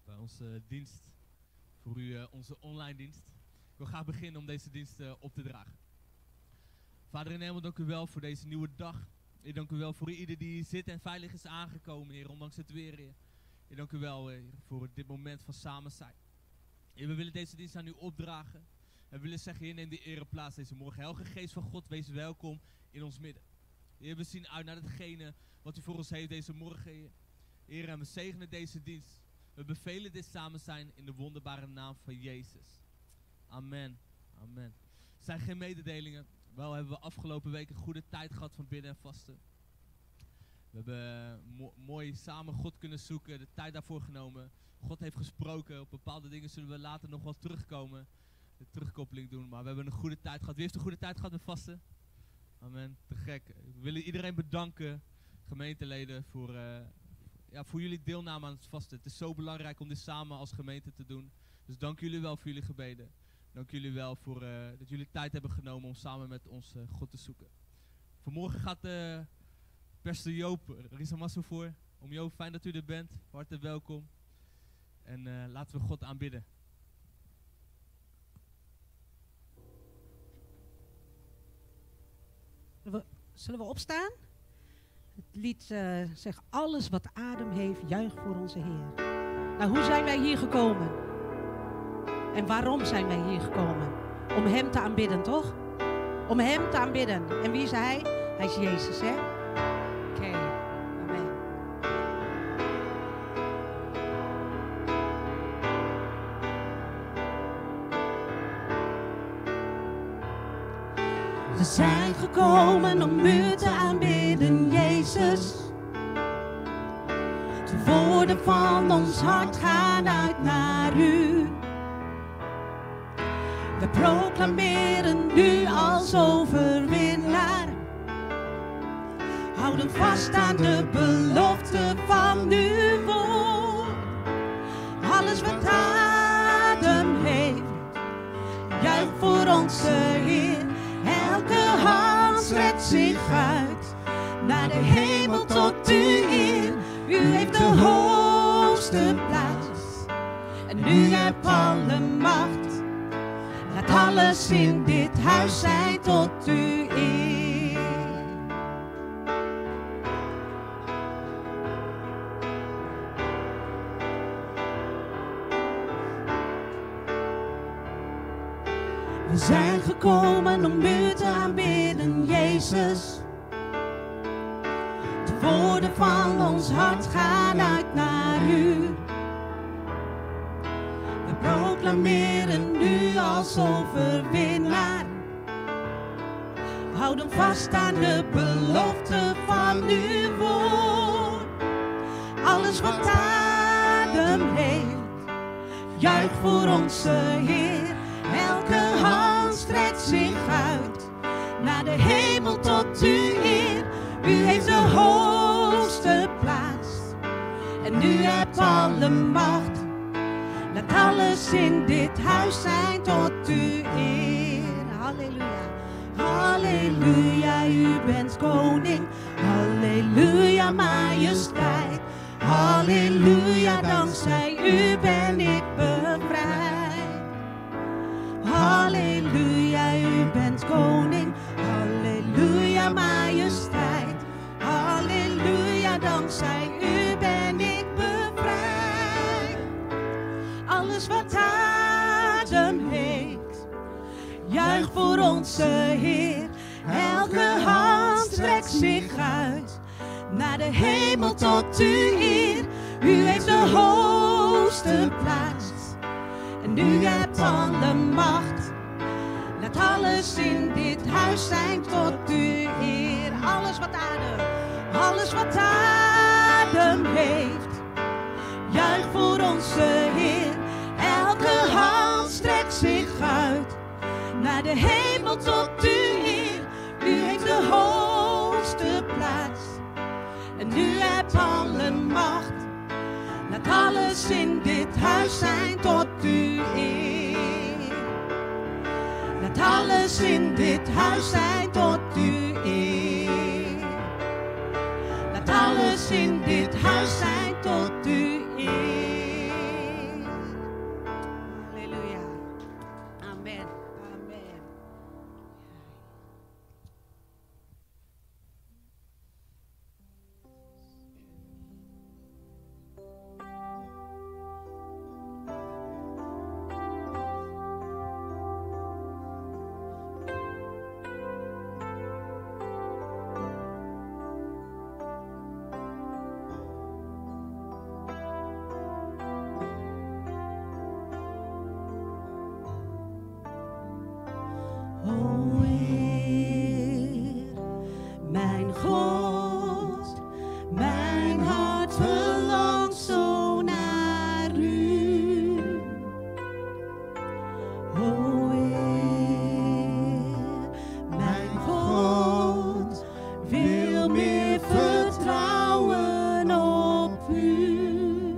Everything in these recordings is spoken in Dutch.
bij onze dienst, voor u onze online dienst. Ik wil graag beginnen om deze dienst op te dragen. Vader in de hemel, dank u wel voor deze nieuwe dag. Ik dank u wel voor ieder die hier zit en veilig is aangekomen, Heer, ondanks het weer, Heer. Ik dank u wel, Heer, voor dit moment van samen zijn. Heer, we willen deze dienst aan u opdragen. En we willen zeggen, Heer, neem de ereplaats deze morgen. Heilige Geest van God, wees welkom in ons midden. Heer, we zien uit naar hetgene wat u voor ons heeft deze morgen, Heer. Heer, en we zegenen deze dienst. We bevelen dit samen zijn in de wonderbare naam van Jezus. Amen. Amen. Er zijn geen mededelingen. Wel hebben we afgelopen week een goede tijd gehad van bidden en vasten. We hebben mooi samen God kunnen zoeken, de tijd daarvoor genomen. God heeft gesproken. Op bepaalde dingen zullen we later nog wel terugkomen. De terugkoppeling doen. Maar we hebben een goede tijd gehad. Wie heeft een goede tijd gehad met vasten? Amen. Te gek. We willen iedereen bedanken, gemeenteleden, voor jullie deelname aan het vasten. Het is zo belangrijk om dit samen als gemeente te doen. Dus dank jullie wel voor jullie gebeden. Dank jullie wel voor dat jullie tijd hebben genomen om samen met ons God te zoeken. Vanmorgen gaat Pastor Joop Rizamasu voor. Om Joop, fijn dat u er bent. Hartelijk welkom. En laten we God aanbidden. Zullen we opstaan? Het lied zegt, alles wat adem heeft, juich voor onze Heer. Nou, hoe zijn wij hier gekomen? En waarom zijn wij hier gekomen? Om Hem te aanbidden, toch? Om Hem te aanbidden. En wie is Hij? Hij is Jezus, hè? Oké, amen. We zijn gekomen om U te aanbidden, Jezus. De woorden van ons hart gaan uit naar U. We proclameren U als overwinnaar. Houden vast aan de belofte van Uw woord. Alles wat adem heeft, juicht voor onze Heer. Elke hand strekt zich uit naar de hemel tot U eer. U heeft de hoogste plaats en U hebt alle macht. Laat alles in dit huis zijn tot U eer. We zijn gekomen om U te aanbidden, Jezus. De woorden van ons hart gaan uit naar U. We proclameren U als overwinnaar. Houden vast aan de belofte van Uw woord. Alles wat adem heeft, juicht voor onze Heer. Elke hand strekt zich uit naar de hemel tot U eer. U heeft de hoogste plaats en U hebt alle macht. Laat alles in dit huis zijn tot U eer. Halleluja, halleluja, U bent koning. Halleluja, majesteit. Halleluja, dankzij U ben ik bevrijd. Halleluja, U bent koning. Halleluja, majesteit. Halleluja, dankzij U ben ik bevrijd. Alles wat adem heeft, juicht voor onze Heer. Elke hand strekt zich uit naar de hemel tot U eer. U heeft de hoogste plaats en U hebt alle macht. Laat alles in dit huis zijn tot U eer. Alles wat adem heeft, juicht voor onze Heer. Elke hand strekt zich uit naar de hemel tot U eer. U heeft de hoogste plaats en U hebt alle macht. Laat alles in dit huis zijn tot U eer. Laat alles in dit huis zijn tot U eer. Laat alles in dit huis zijn tot U eer. O Heer, mijn God, mijn hart verlangt zo naar u. O Heer, mijn God, wil meer vertrouwen op u.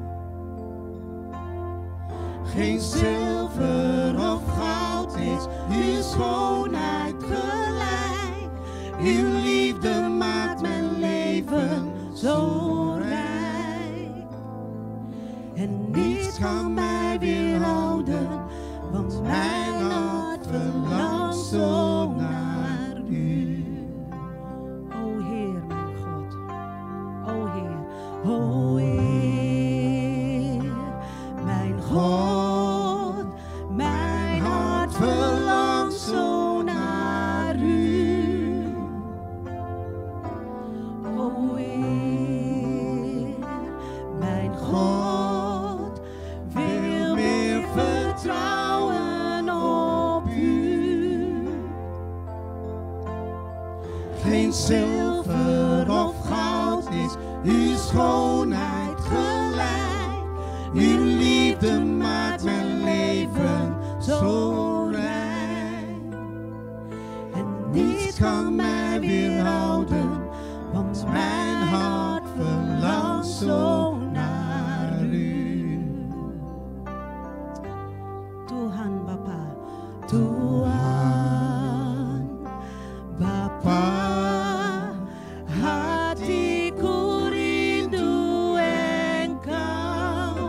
Geen zilver of goud is uw schoonheid gelijk. Uw liefde maakt mijn leven zo rijk. En niets kan mij weerhouden, want mijn hart verlangt zo naar u. O Heer, mijn God, o Heer, o Heer, mijn God, mijn hart verlangt zo naar u. O Heer, mijn God, wil meer vertrouwen op u. Geen zilver of goud is uw schoonheid gelijk. Uw liefde maakt mijn leven zo rijk. En niets kan mij weerhouden, want mijn hart verlangt zo naar u. Tuhan Bapa, Tuhan Bapa, hatiku rindu Engkau.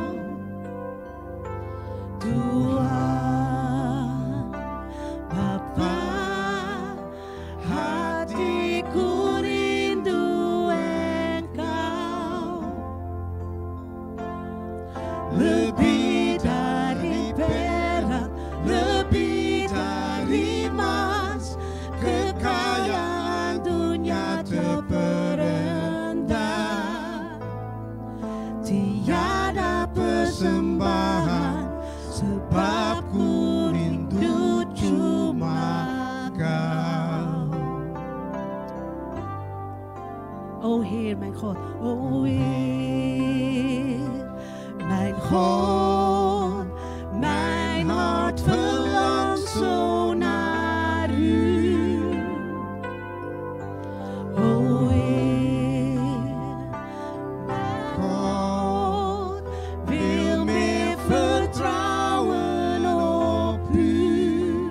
Tuhan Bapa, hatiku rindu Engkau. Lebih dari perak, lebih dari emas, kekayaan dunia terperendam. Tiada persembahan, sebab ku rindu cuma Kau. O Heer, mijn God, o Heer, mijn God, mijn hart verlangt zo naar u. O Heer, mijn God, wil meer vertrouwen op u.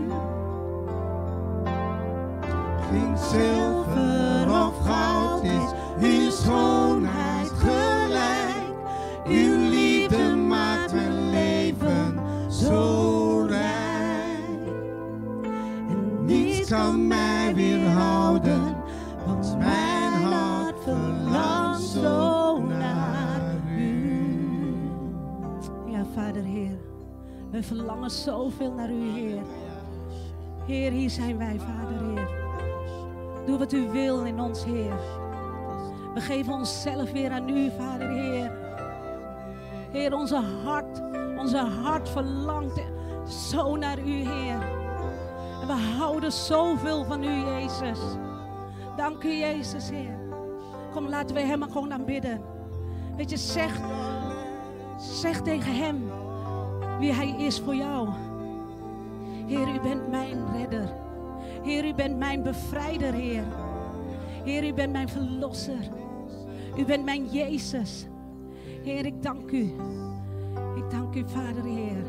Geen zilver of goud is uw schoonheid gelijk. Uw liefde maakt mijn leven zo rijk. En niets kan mij weerhouden, want mijn hart verlangt zo naar u. Ja, Vader Heer, we verlangen zoveel naar u, Heer. Heer, hier zijn wij, Vader Heer. Doe wat u wil in ons, Heer. We geven onszelf weer aan u, Vader Heer. Heer, onze hart verlangt zo naar u, Heer. En we houden zoveel van u, Jezus. Dank u, Jezus, Heer. Kom, laten we hem gewoon aanbidden. Weet je, zeg tegen hem wie hij is voor jou. Heer, u bent mijn redder. Heer, u bent mijn bevrijder, Heer. Heer, u bent mijn verlosser. U bent mijn Jezus. Heer, ik dank u. Ik dank u, Vader, Heer.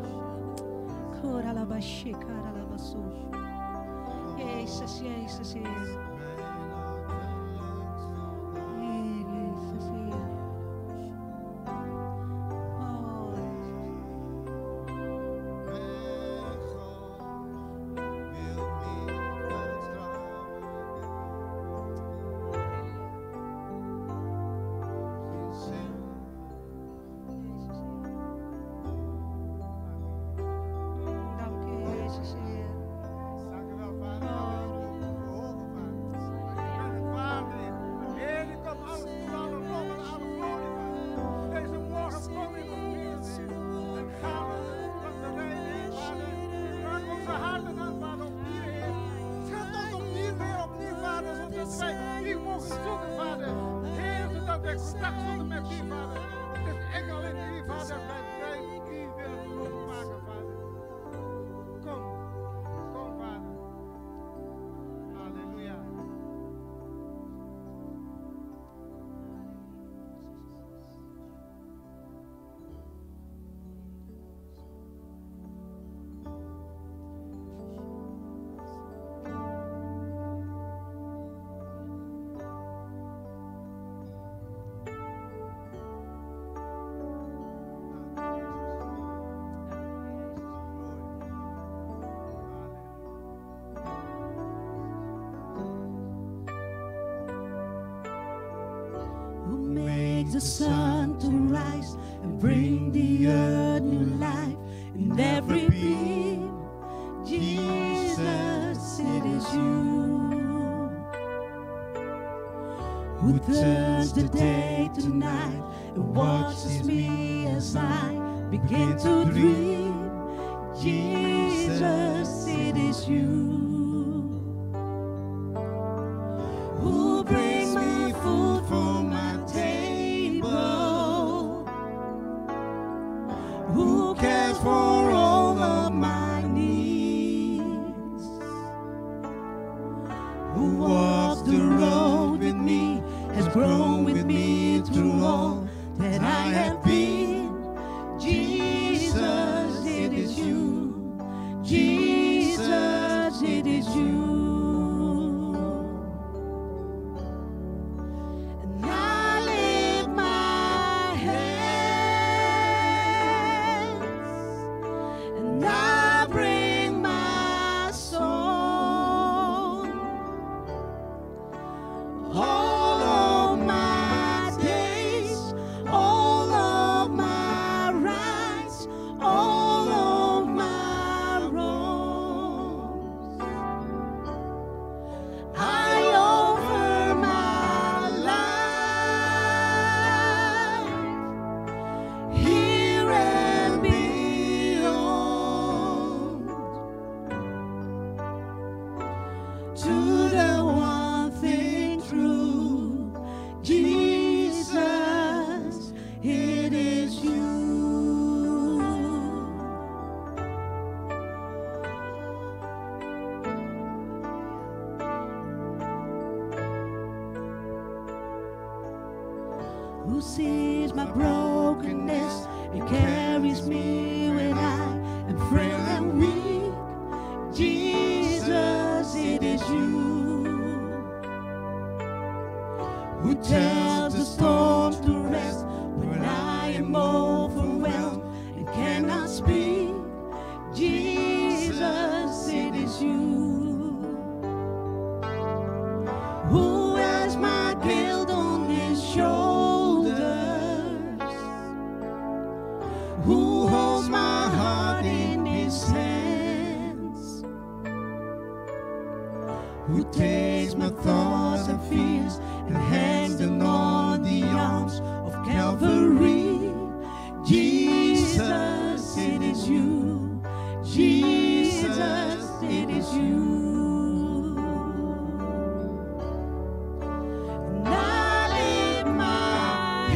Jezus, Jezus, Heer. Heer, Jezus, Heer. Oh. Dank u, Jezus, Heer. sun to rise and bring the earth new life in every being. Jesus, it is you who turns the day to night and watches me as I begin to dream. Jesus, it is you who brings me food from my table, who cares for all of my needs, who walks the road with me, has grown with me through all that I have been. Jesus, it is you. Jesus, it is you. And I lift my hands and I bring my song. All of my days, all of my rights, all of my wrongs, I offer my life here and beyond to the one thing true. Jesus, it is you. Who sees my brokenness and carries me when I am frail and weak. Jesus, it is you who tells the storms to rest when I am overwhelmed and cannot speak. Jesus, it is you who has my guilt on his shoulders, who holds my heart in his hands, who takes my thoughts and fears and hangs them on the arms of Calvary. Jesus, it is you. Jesus, it is you. And I lift my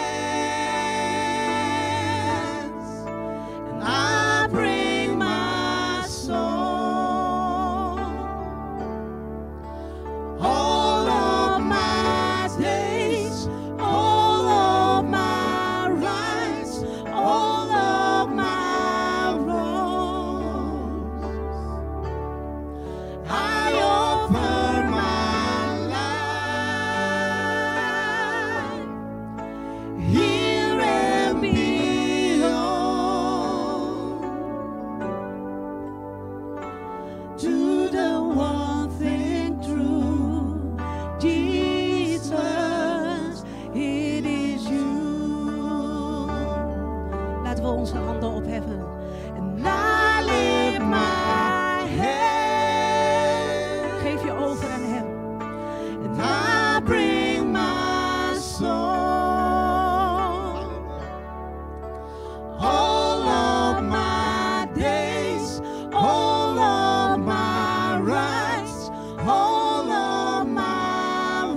hands and I bring my song. All of my days, all of my rights, all of my wrongs, I offer my life here and beyond to the one thing true. Jesus, it is you. Laten we onze handen opheffen. And I lift my hand. Geef je over aan hem. And I bring my song. All of my days, all of my rights, all of my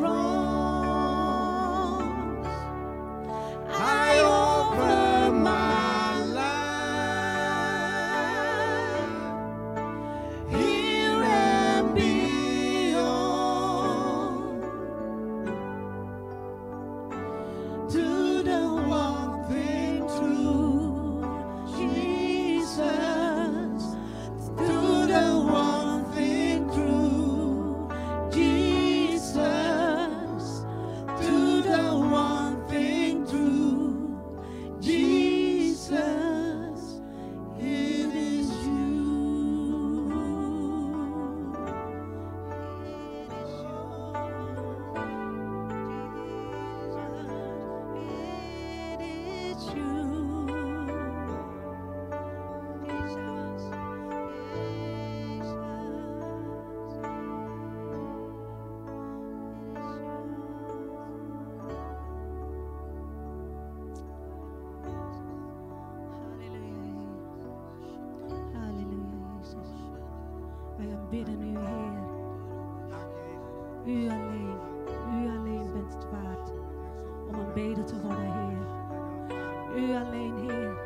wrongs, I offer my life bidden u, Heer. U alleen bent het waard om aanbeden te worden, Heer. U alleen, Heer.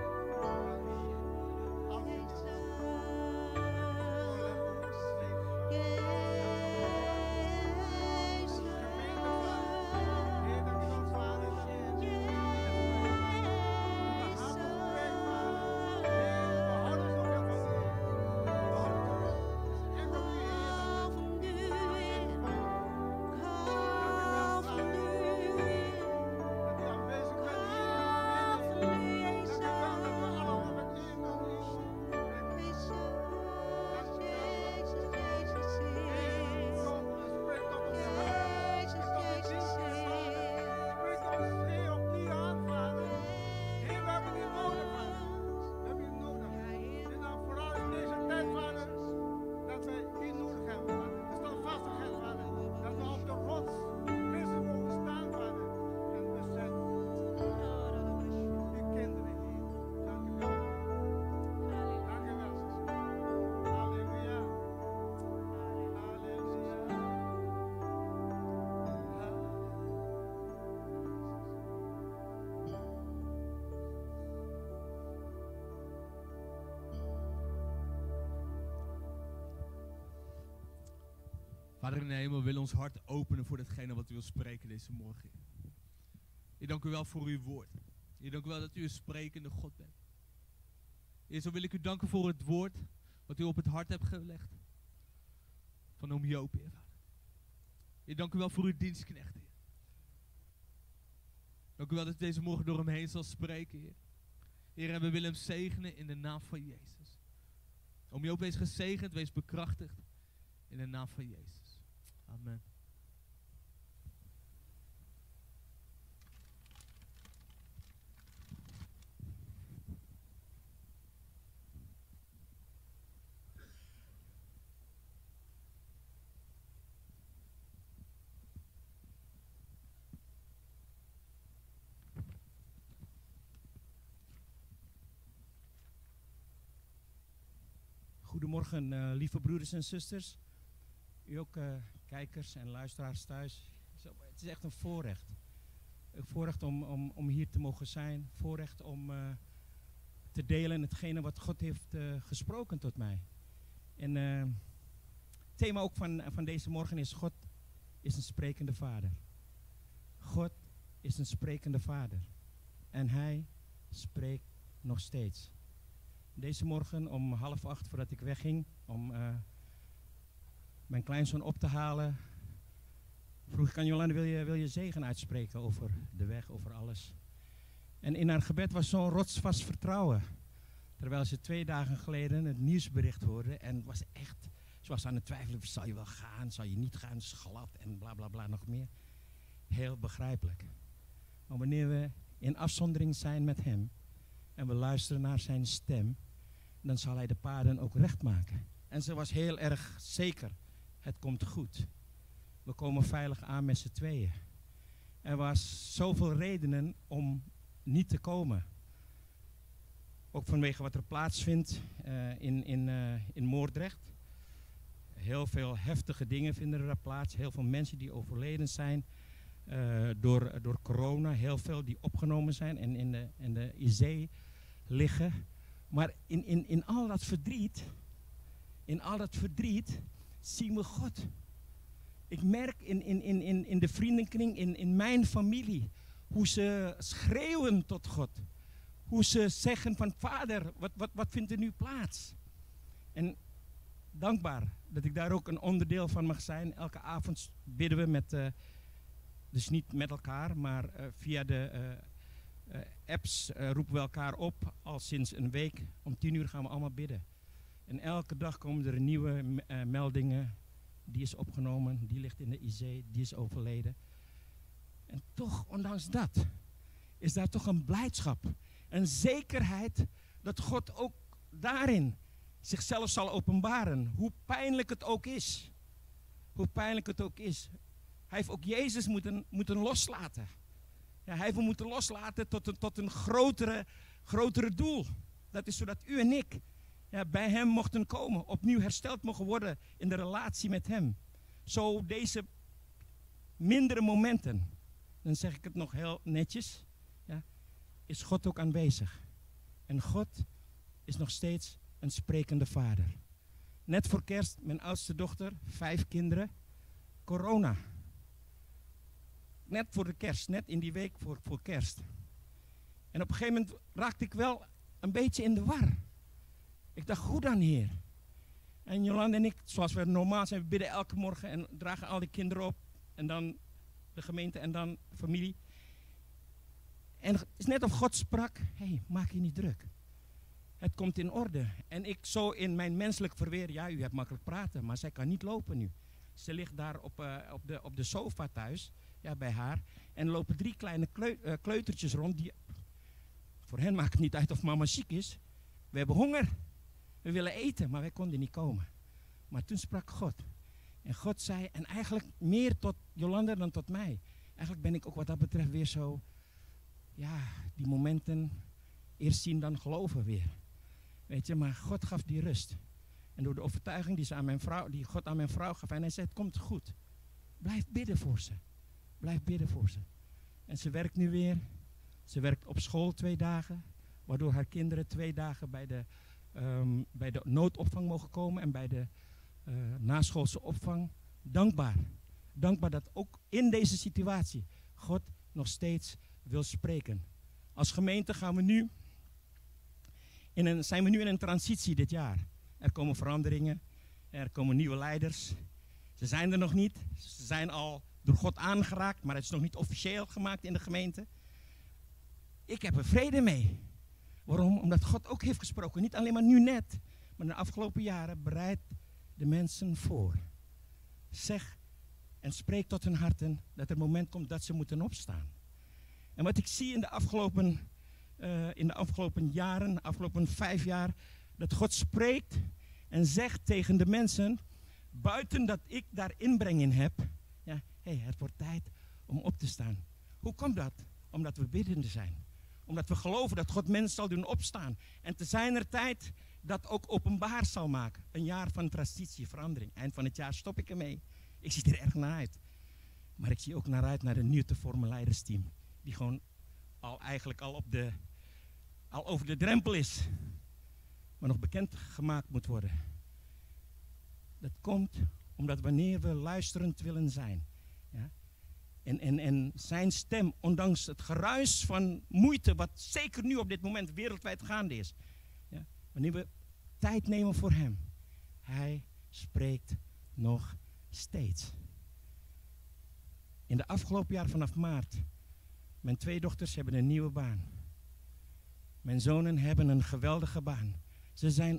Vader in de hemel, we willen ons hart openen voor datgene wat u wil spreken deze morgen. Ik dank u wel voor uw woord. Ik dank u wel dat u een sprekende God bent. Heer, zo wil ik u danken voor het woord wat u op het hart hebt gelegd van oom Joop, Heer, Vader. Ik dank u wel voor uw dienstknecht, Heer. Dank u wel dat u deze morgen door hem heen zal spreken, Heer. Heer, en we willen hem zegenen in de naam van Jezus. Oom Joop, wees gezegend, wees bekrachtigd in de naam van Jezus. Amen. Goedemorgen, lieve broeders en zusters. U ook kijkers en luisteraars thuis. Het is echt een voorrecht. Een voorrecht om hier te mogen zijn. Voorrecht om te delen hetgene wat God heeft gesproken tot mij. En het thema ook van deze morgen is: God is een sprekende vader. God is een sprekende vader. En hij spreekt nog steeds. Deze morgen om 7:30 voordat ik wegging om mijn kleinzoon op te halen, vroeg ik aan Jolande, wil je zegen uitspreken over de weg, over alles. En in haar gebed was zo'n rotsvast vertrouwen. Terwijl ze 2 dagen geleden het nieuwsbericht hoorde en was echt, ze was aan het twijfelen, zal je wel gaan, zal je niet gaan, het is glad en bla bla bla nog meer. Heel begrijpelijk. Maar wanneer we in afzondering zijn met hem en we luisteren naar zijn stem, dan zal hij de paden ook recht maken. En ze was heel erg zeker, het komt goed. We komen veilig aan met z'n tweeën. Er was zoveel redenen om niet te komen. Ook vanwege wat er plaatsvindt in Moordrecht. Heel veel heftige dingen vinden er plaats. Heel veel mensen die overleden zijn door corona. Heel veel die opgenomen zijn en in de IC liggen. Maar in al dat verdriet zien we God. Ik merk in de vriendenkring, in mijn familie, hoe ze schreeuwen tot God. Hoe ze zeggen van Vader, wat vindt er nu plaats? En dankbaar dat ik daar ook een onderdeel van mag zijn. Elke avond bidden we dus niet met elkaar, maar via de apps roepen we elkaar op. Al sinds een week om 10 uur gaan we allemaal bidden. En elke dag komen er nieuwe meldingen. Die is opgenomen, die ligt in de IC, die is overleden. En toch, ondanks dat, is daar toch een blijdschap. Een zekerheid dat God ook daarin zichzelf zal openbaren. Hoe pijnlijk het ook is. Hoe pijnlijk het ook is. Hij heeft ook Jezus moeten loslaten. Ja, hij heeft hem moeten loslaten tot een grotere doel. Dat is zodat u en ik bij hem mochten komen, opnieuw hersteld mogen worden in de relatie met hem. Zo deze mindere momenten, dan zeg ik het nog heel netjes, is God ook aanwezig. En God is nog steeds een sprekende vader. Net voor kerst, mijn oudste dochter, 5 kinderen, corona. Net voor de kerst, net in die week voor kerst. En op een gegeven moment raakte ik wel een beetje in de war. Ik dacht, hoe dan, Heer? En Jolanda en ik, zoals we normaal zijn, we bidden elke morgen en dragen al die kinderen op. En dan de gemeente en dan familie. En het is net of God sprak, hey, maak je niet druk. Het komt in orde. En ik zo in mijn menselijk verweer, ja, u hebt makkelijk praten, maar zij kan niet lopen nu. Ze ligt daar op de sofa thuis, bij haar. En er lopen 3 kleine kleutertjes rond. Die, voor hen maakt het niet uit of mama ziek is. We hebben honger. We willen eten, maar wij konden niet komen. Maar toen sprak God. En God zei, en eigenlijk meer tot Jolanda dan tot mij. Eigenlijk ben ik ook wat dat betreft weer zo, die momenten, eerst zien dan geloven weer. Weet je, maar God gaf die rust. En door de overtuiging die God aan mijn vrouw gaf, en hij zei, het komt goed. Blijf bidden voor ze. Blijf bidden voor ze. En ze werkt nu weer. Ze werkt op school 2 dagen, waardoor haar kinderen 2 dagen bij de noodopvang mogen komen en bij de naschoolse opvang. Dankbaar. Dankbaar dat ook in deze situatie God nog steeds wil spreken. Als gemeente zijn we nu in een transitie dit jaar. Er komen veranderingen, er komen nieuwe leiders. Ze zijn er nog niet. Ze zijn al door God aangeraakt, maar het is nog niet officieel gemaakt in de gemeente. Ik heb er vrede mee. Waarom? Omdat God ook heeft gesproken. Niet alleen maar nu net, maar de afgelopen jaren bereid de mensen voor. Zeg en spreek tot hun harten dat er een moment komt dat ze moeten opstaan. En wat ik zie in de afgelopen jaren, de afgelopen 5 jaar, dat God spreekt en zegt tegen de mensen, buiten dat ik daar inbreng in heb, het wordt tijd om op te staan. Hoe komt dat? Omdat we biddende zijn. Omdat we geloven dat God mensen zal doen opstaan. En te zijner tijd dat ook openbaar zal maken. Een jaar van transitie, verandering. Eind van het jaar stop ik ermee. Ik zie er erg naar uit. Maar ik zie ook naar uit naar een nieuw te vormen leidersteam. Die gewoon al over de drempel is. Maar nog bekend gemaakt moet worden. Dat komt omdat wanneer we luisterend willen zijn. En zijn stem, ondanks het geruis van moeite, wat zeker nu op dit moment wereldwijd gaande is. Wanneer we tijd nemen voor hem. Hij spreekt nog steeds. In de afgelopen jaar vanaf maart. Mijn 2 dochters hebben een nieuwe baan. Mijn zonen hebben een geweldige baan. Ze zijn,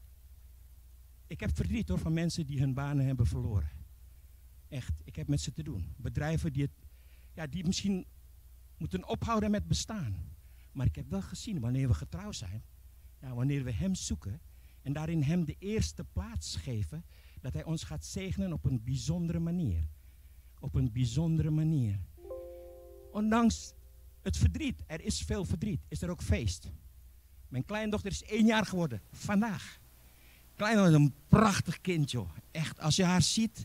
ik heb verdriet hoor van mensen die hun banen hebben verloren. Echt, ik heb met ze te doen. Bedrijven die misschien moeten ophouden met bestaan. Maar ik heb wel gezien wanneer we getrouw zijn. Wanneer we hem zoeken. En daarin hem de eerste plaats geven. Dat hij ons gaat zegenen op een bijzondere manier. Op een bijzondere manier. Ondanks het verdriet, er is veel verdriet, is er ook feest. Mijn kleindochter is 1 jaar geworden, vandaag. Kleindochter is een prachtig kind, joh. Echt, als je haar ziet,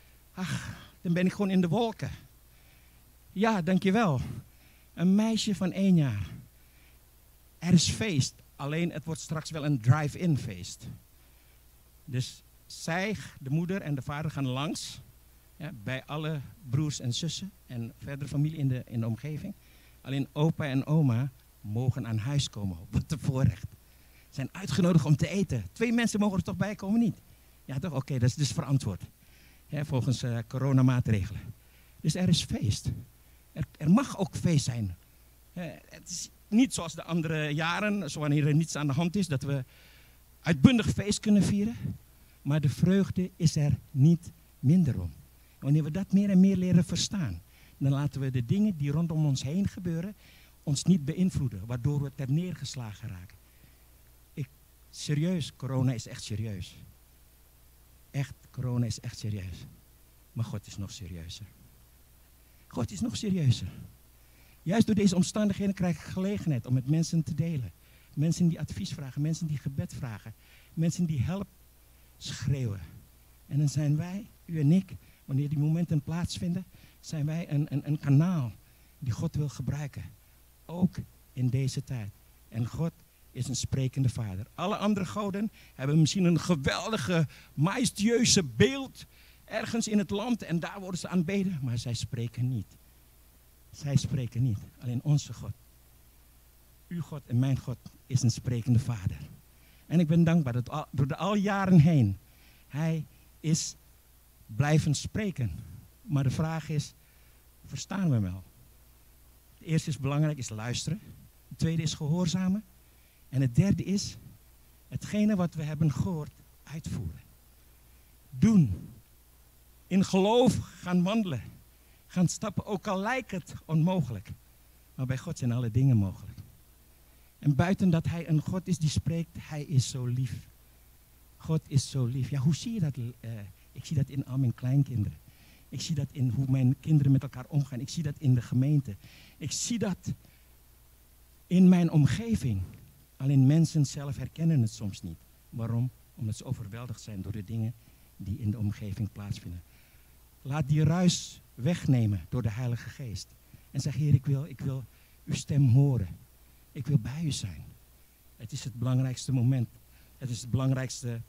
dan ben ik gewoon in de wolken. Ja, dankjewel. Een meisje van 1 jaar. Er is feest, alleen het wordt straks wel een drive-in feest. Dus zij, de moeder en de vader gaan langs. Bij alle broers en zussen en verdere familie in de omgeving. Alleen opa en oma mogen aan huis komen. Wat een voorrecht. Zijn uitgenodigd om te eten. 2 mensen mogen er toch bij komen, niet? Ja toch? Oké, dat is dus verantwoord. Volgens coronamaatregelen. Dus er is feest. Er mag ook feest zijn. Het is niet zoals de andere jaren, zo wanneer er niets aan de hand is, dat we uitbundig feest kunnen vieren. Maar de vreugde is er niet minder om. Wanneer we dat meer en meer leren verstaan, dan laten we de dingen die rondom ons heen gebeuren, ons niet beïnvloeden, waardoor we ter neergeslagen raken. Serieus, corona is echt serieus. Echt, corona is echt serieus. Maar God is nog serieuzer. God is nog serieuzer. Juist door deze omstandigheden krijg ik gelegenheid om met mensen te delen. Mensen die advies vragen, mensen die gebed vragen, mensen die help schreeuwen. En dan zijn wij, u en ik, wanneer die momenten plaatsvinden, zijn wij een kanaal die God wil gebruiken. Ook in deze tijd. En God is een sprekende vader. Alle andere goden hebben misschien een geweldige, majestueuze beeld ergens in het land en daar worden ze aanbeden, maar zij spreken niet. Zij spreken niet. Alleen onze God, uw God en mijn God, is een sprekende vader. En ik ben dankbaar dat door de al jaren heen, hij is blijven spreken. Maar de vraag is, verstaan we hem wel? Het eerste is belangrijk, is luisteren. Het tweede is gehoorzamen. En het derde is, hetgene wat we hebben gehoord, uitvoeren. Doen. In geloof gaan wandelen. Gaan stappen, ook al lijkt het onmogelijk. Maar bij God zijn alle dingen mogelijk. En buiten dat hij een God is die spreekt, hij is zo lief. God is zo lief. Ja, hoe zie je dat? Ik zie dat in al mijn kleinkinderen. Ik zie dat in hoe mijn kinderen met elkaar omgaan. Ik zie dat in de gemeente. Ik zie dat in mijn omgeving. Alleen mensen zelf herkennen het soms niet. Waarom? Omdat ze overweldigd zijn door de dingen die in de omgeving plaatsvinden. Laat die ruis wegnemen door de Heilige Geest. En zeg, Heer, ik wil uw stem horen. Ik wil bij u zijn. Het is het belangrijkste moment. Het is het belangrijkste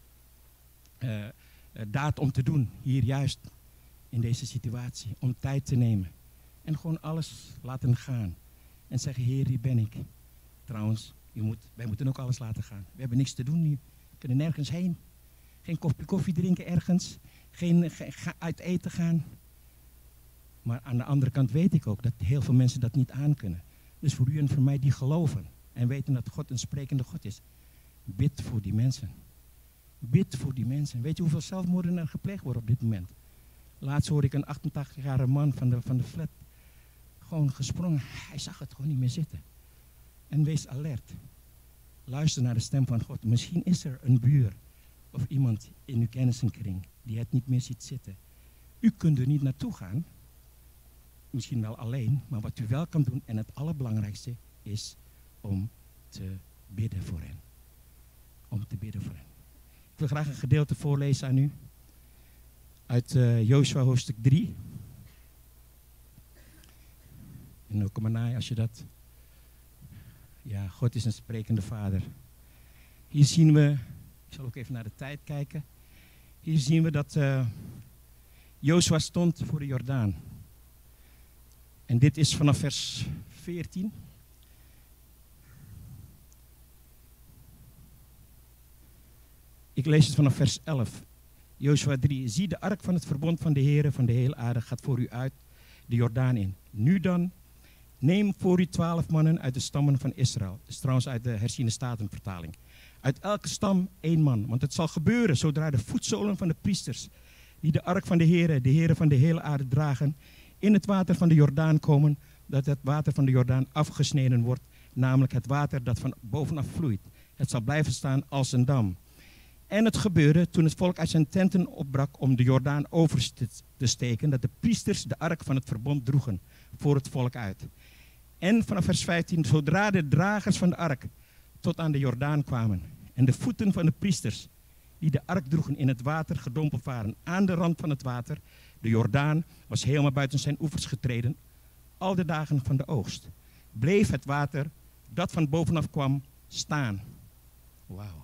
daad om te doen. Hier juist in deze situatie. Om tijd te nemen. En gewoon alles laten gaan. En zeggen, Heer, hier ben ik. Trouwens, wij moeten ook alles laten gaan. We hebben niks te doen nu. We kunnen nergens heen. Geen koffie drinken ergens. Geen uit eten gaan. Maar aan de andere kant weet ik ook dat heel veel mensen dat niet aankunnen. Dus voor u en voor mij die geloven en weten dat God een sprekende God is. Bid voor die mensen. Bid voor die mensen. Weet je hoeveel zelfmoorden er gepleegd worden op dit moment? Laatst hoorde ik een 88-jarige man van de flat. Gewoon gesprongen. Hij zag het gewoon niet meer zitten. En wees alert. Luister naar de stem van God. Misschien is er een buur of iemand in uw kennissenkring die het niet meer ziet zitten. U kunt er niet naartoe gaan. Misschien wel alleen, maar wat u wel kan doen en het allerbelangrijkste is om te bidden voor hen. Om te bidden voor hen. Ik wil graag een gedeelte voorlezen aan u. Uit Jozua hoofdstuk 3. En ook maar na als je dat... Ja, God is een sprekende vader. Hier zien we... Ik zal ook even naar de tijd kijken. Hier zien we dat Jozua stond voor de Jordaan. En dit is vanaf vers 14. Ik lees het vanaf vers 11. Jozua 3. Zie, de ark van het verbond van de Heere van de hele aarde gaat voor u uit de Jordaan in. Nu dan, neem voor u 12 mannen uit de stammen van Israël. Dat is trouwens uit de herziene statenvertaling. Uit elke stam 1 man. Want het zal gebeuren zodra de voetzolen van de priesters, die de ark van de Heere van de hele aarde dragen, in het water van de Jordaan komen, dat het water van de Jordaan afgesneden wordt, namelijk het water dat van bovenaf vloeit. Het zal blijven staan als een dam. En het gebeurde toen het volk uit zijn tenten opbrak om de Jordaan over te steken, dat de priesters de ark van het verbond droegen voor het volk uit. En vanaf vers 15, zodra de dragers van de ark tot aan de Jordaan kwamen en de voeten van de priesters die de ark droegen in het water gedompeld waren aan de rand van het water, de Jordaan was helemaal buiten zijn oevers getreden, al de dagen van de oogst, bleef het water dat van bovenaf kwam staan. Wauw.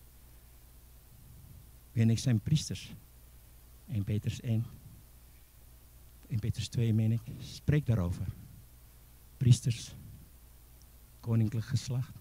U en ik zijn priesters. 1 Petrus 1. 1 Petrus 2 meen ik. Spreek daarover. Priesters. Koninklijk geslacht.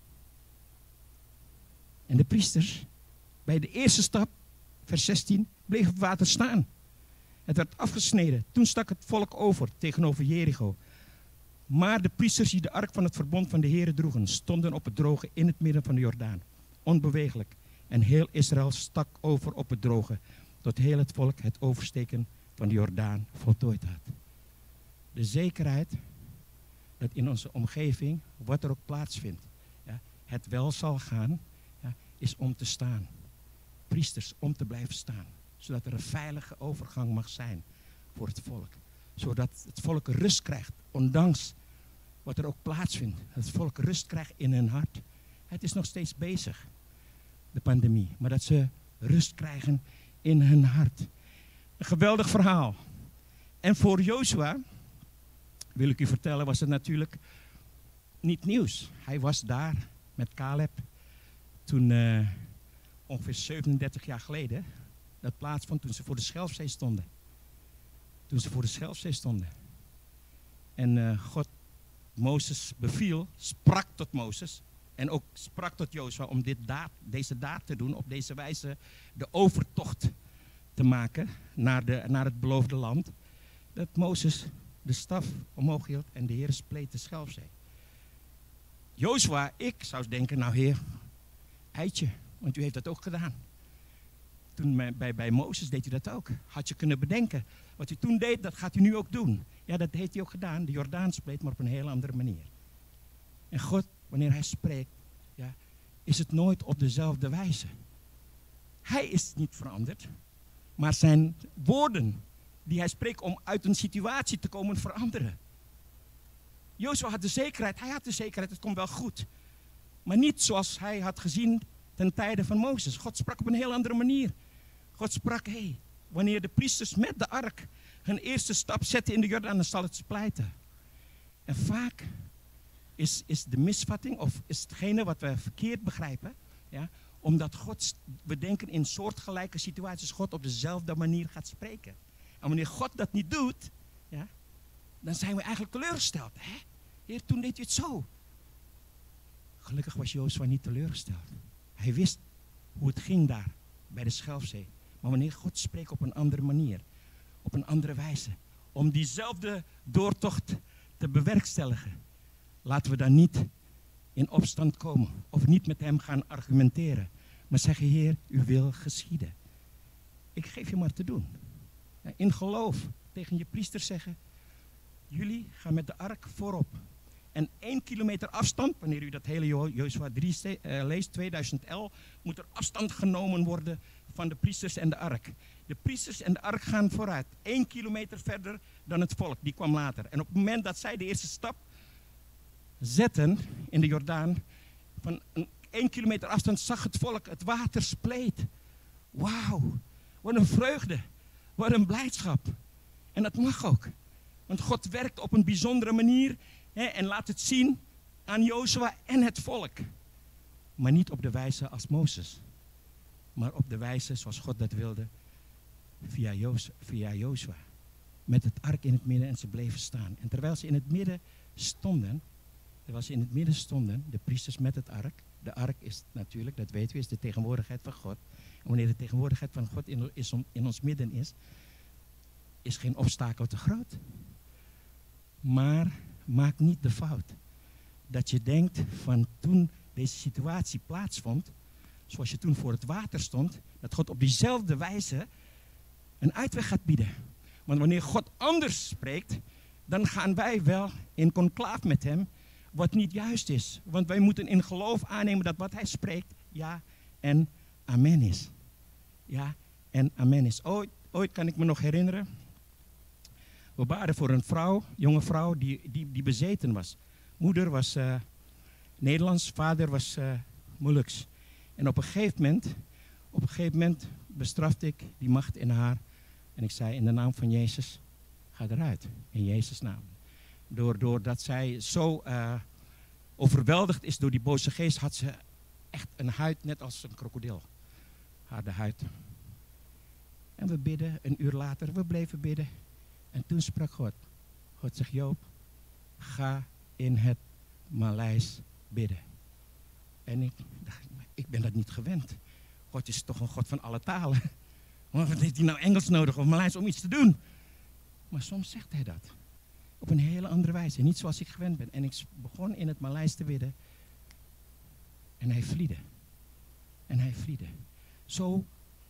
En de priesters, bij de eerste stap, vers 16, bleef het water staan. Het werd afgesneden. Toen stak het volk over tegenover Jericho. Maar de priesters die de ark van het verbond van de Heere droegen, stonden op het droge in het midden van de Jordaan. Onbewegelijk. En heel Israël stak over op het droge, tot heel het volk het oversteken van de Jordaan voltooid had. De zekerheid dat in onze omgeving, wat er ook plaatsvindt, ja, het wel zal gaan, ja, is om te staan. Priesters om te blijven staan. Zodat er een veilige overgang mag zijn voor het volk. Zodat het volk rust krijgt, ondanks wat er ook plaatsvindt. Dat het volk rust krijgt in hun hart Het is nog steeds bezig, de pandemie. Maar dat ze rust krijgen in hun hart. Een geweldig verhaal. En voor Jozua, wil ik u vertellen, was het natuurlijk niet nieuws. Hij was daar met Caleb toen ongeveer 37 jaar geleden dat plaatsvond, toen ze voor de Schelfzee stonden. En God Mozes beviel, sprak tot Mozes en ook sprak tot Jozua om deze daad te doen, op deze wijze de overtocht te maken naar het beloofde land. Dat Mozes de staf omhoog hield en de Heer spleet de Schelfzee. Jozua, ik zou denken, nou Heer, eitje, want u heeft dat ook gedaan. Toen bij Mozes deed u dat ook. Had je kunnen bedenken, wat u toen deed, dat gaat u nu ook doen. Ja, dat heeft hij ook gedaan. De Jordaan spleet, maar op een heel andere manier. En God, wanneer hij spreekt, ja, is het nooit op dezelfde wijze. Hij is niet veranderd, maar zijn woorden die hij spreekt om uit een situatie te komen veranderen. Jozua had de zekerheid, het komt wel goed. Maar niet zoals hij had gezien ten tijde van Mozes. God sprak op een heel andere manier. God sprak, wanneer de priesters met de ark hun eerste stap zetten in de Jordaan, dan zal het splijten. En vaak is de misvatting, of is hetgene wat we verkeerd begrijpen, ja, omdat we denken in soortgelijke situaties, God op dezelfde manier gaat spreken. En wanneer God dat niet doet, ja, dan zijn we eigenlijk teleurgesteld. Heer, toen deed u het zo. Gelukkig was Jozua niet teleurgesteld. Hij wist hoe het ging daar, bij de Schelfzee. Maar wanneer God spreekt op een andere manier, op een andere wijze, om diezelfde doortocht te bewerkstelligen, laten we dan niet in opstand komen of niet met hem gaan argumenteren. Maar zeggen, Heer, uw wil geschieden. Ik geef je maar te doen. In geloof tegen je priester zeggen, jullie gaan met de ark voorop. En 1 kilometer afstand, wanneer u dat hele Jozua 3 leest, 2011, moet er afstand genomen worden van de priesters en de ark. De priesters en de ark gaan vooruit. 1 kilometer verder dan het volk, die kwam later. En op het moment dat zij de eerste stap zetten in de Jordaan, van 1 kilometer afstand zag het volk het water spleet. Wauw, wat een vreugde, wat een blijdschap. En dat mag ook. Want God werkt op een bijzondere manier en laat het zien aan Jozua en het volk. Maar niet op de wijze als Mozes. Maar op de wijze zoals God dat wilde via Jozua. Met het ark in het midden en ze bleven staan. En terwijl ze in het midden stonden, de priesters met het ark. De ark is natuurlijk, dat weten we, is de tegenwoordigheid van God. En wanneer de tegenwoordigheid van God in ons midden is geen obstakel te groot. Maar maak niet de fout dat je denkt van toen deze situatie plaatsvond, zoals je toen voor het water stond, dat God op diezelfde wijze een uitweg gaat bieden. Want wanneer God anders spreekt, dan gaan wij wel in conclaaf met hem, wat niet juist is. Want wij moeten in geloof aannemen dat wat hij spreekt, ja en amen is. Ja en amen is. Ooit kan ik me nog herinneren, we baden voor een jonge vrouw die bezeten was. Moeder was Nederlands, vader was Moluks. En op een gegeven moment bestrafte ik die macht in haar. En ik zei, in de naam van Jezus, ga eruit. In Jezus' naam. Doordat zij zo overweldigd is door die boze geest, had ze echt een huid net als een krokodil. Harde huid. En we bidden, een uur later, we bleven bidden. En toen sprak God. God zegt, Joop, ga in het Maleis bidden. En ik dacht, ik ben dat niet gewend. God is toch een God van alle talen. Maar wat heeft hij nou Engels nodig of Maleis om iets te doen? Maar soms zegt hij dat. Op een hele andere wijze. Niet zoals ik gewend ben. En ik begon in het Maleis te bidden. En hij vliedde. En hij vliedde. Zo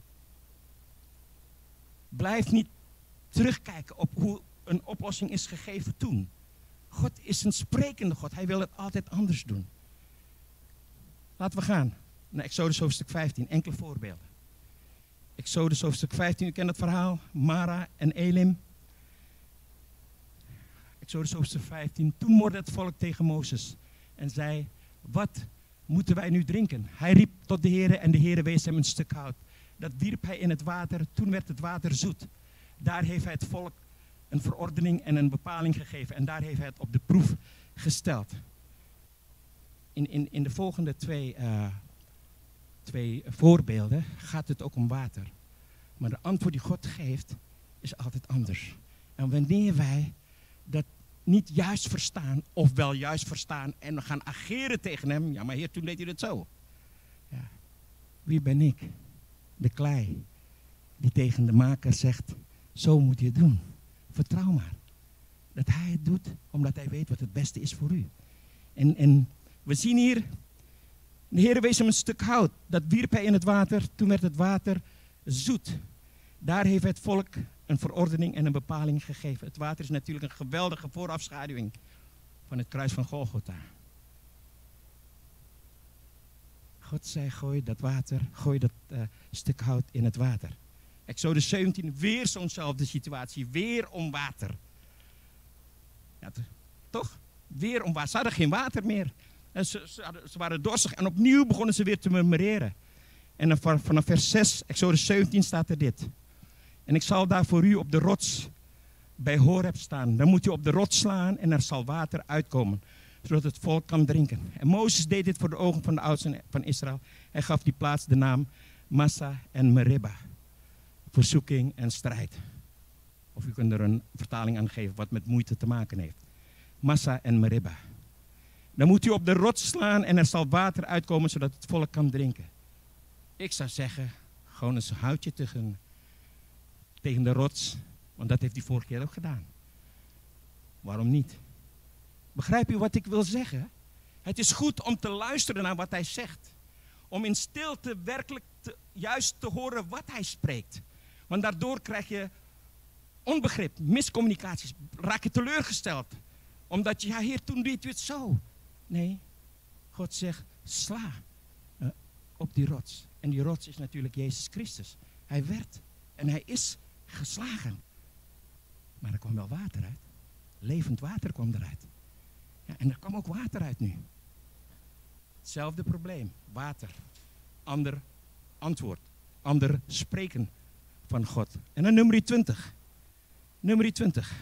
blijf niet terugkijken op hoe een oplossing is gegeven toen. God is een sprekende God. Hij wil het altijd anders doen. Laten we gaan naar Exodus hoofdstuk 15. Enkele voorbeelden. Exodus hoofdstuk 15. U kent het verhaal. Mara en Elim. Exodus hoofdstuk 15. Toen morde het volk tegen Mozes. En zei, wat moeten wij nu drinken? Hij riep tot de Heere en de Heere wees hem een stuk hout. Dat wierp hij in het water, toen werd het water zoet. Daar heeft hij het volk een verordening en een bepaling gegeven. En daar heeft hij het op de proef gesteld. In de volgende twee voorbeelden gaat het ook om water. Maar de antwoord die God geeft is altijd anders. En wanneer wij dat niet juist verstaan, of wel juist verstaan en we gaan ageren tegen hem. Ja, maar Heer, toen deed hij het zo. Ja. Wie ben ik? De klei die tegen de maker zegt, zo moet je het doen. Vertrouw maar. Dat hij het doet omdat hij weet wat het beste is voor u. En we zien hier, de Heer wees hem een stuk hout. Dat wierp hij in het water, toen werd het water zoet. Daar heeft het volk een verordening en een bepaling gegeven. Het water is natuurlijk een geweldige voorafschaduwing van het kruis van Golgotha. God zei, gooi dat stuk hout in het water. Exodus 17, weer zo'nzelfde situatie, weer om water. Ja, toch? Weer om water. Ze hadden geen water meer. En ze waren dorstig en opnieuw begonnen ze weer te murmureren. En dan vanaf vers 6, Exodus 17 staat er dit. En ik zal daar voor u op de rots bij Horeb staan. Dan moet u op de rots slaan en er zal water uitkomen, zodat het volk kan drinken. En Mozes deed dit voor de ogen van de oudsten van Israël. Hij gaf die plaats de naam Massa en Meribah. Verzoeking en strijd. Of u kunt er een vertaling aan geven wat met moeite te maken heeft. Massa en Meribah. Dan moet u op de rots slaan en er zal water uitkomen, zodat het volk kan drinken. Ik zou zeggen, gewoon een houtje tegen de rots. Want dat heeft hij vorige keer ook gedaan. Waarom niet? Begrijp u wat ik wil zeggen? Het is goed om te luisteren naar wat hij zegt. Om in stilte werkelijk juist te horen wat hij spreekt. Want daardoor krijg je onbegrip, miscommunicaties. Raak je teleurgesteld. Omdat je, ja Heer, toen deed u het zo. Nee, God zegt, sla op die rots. En die rots is natuurlijk Jezus Christus. Hij werd en hij is geslagen. Maar er kwam wel water uit. Levend water kwam eruit. Ja, en er kwam ook water uit nu. Hetzelfde probleem. Water. Ander antwoord. Ander spreken van God. En dan nummer 20. Nummer 20.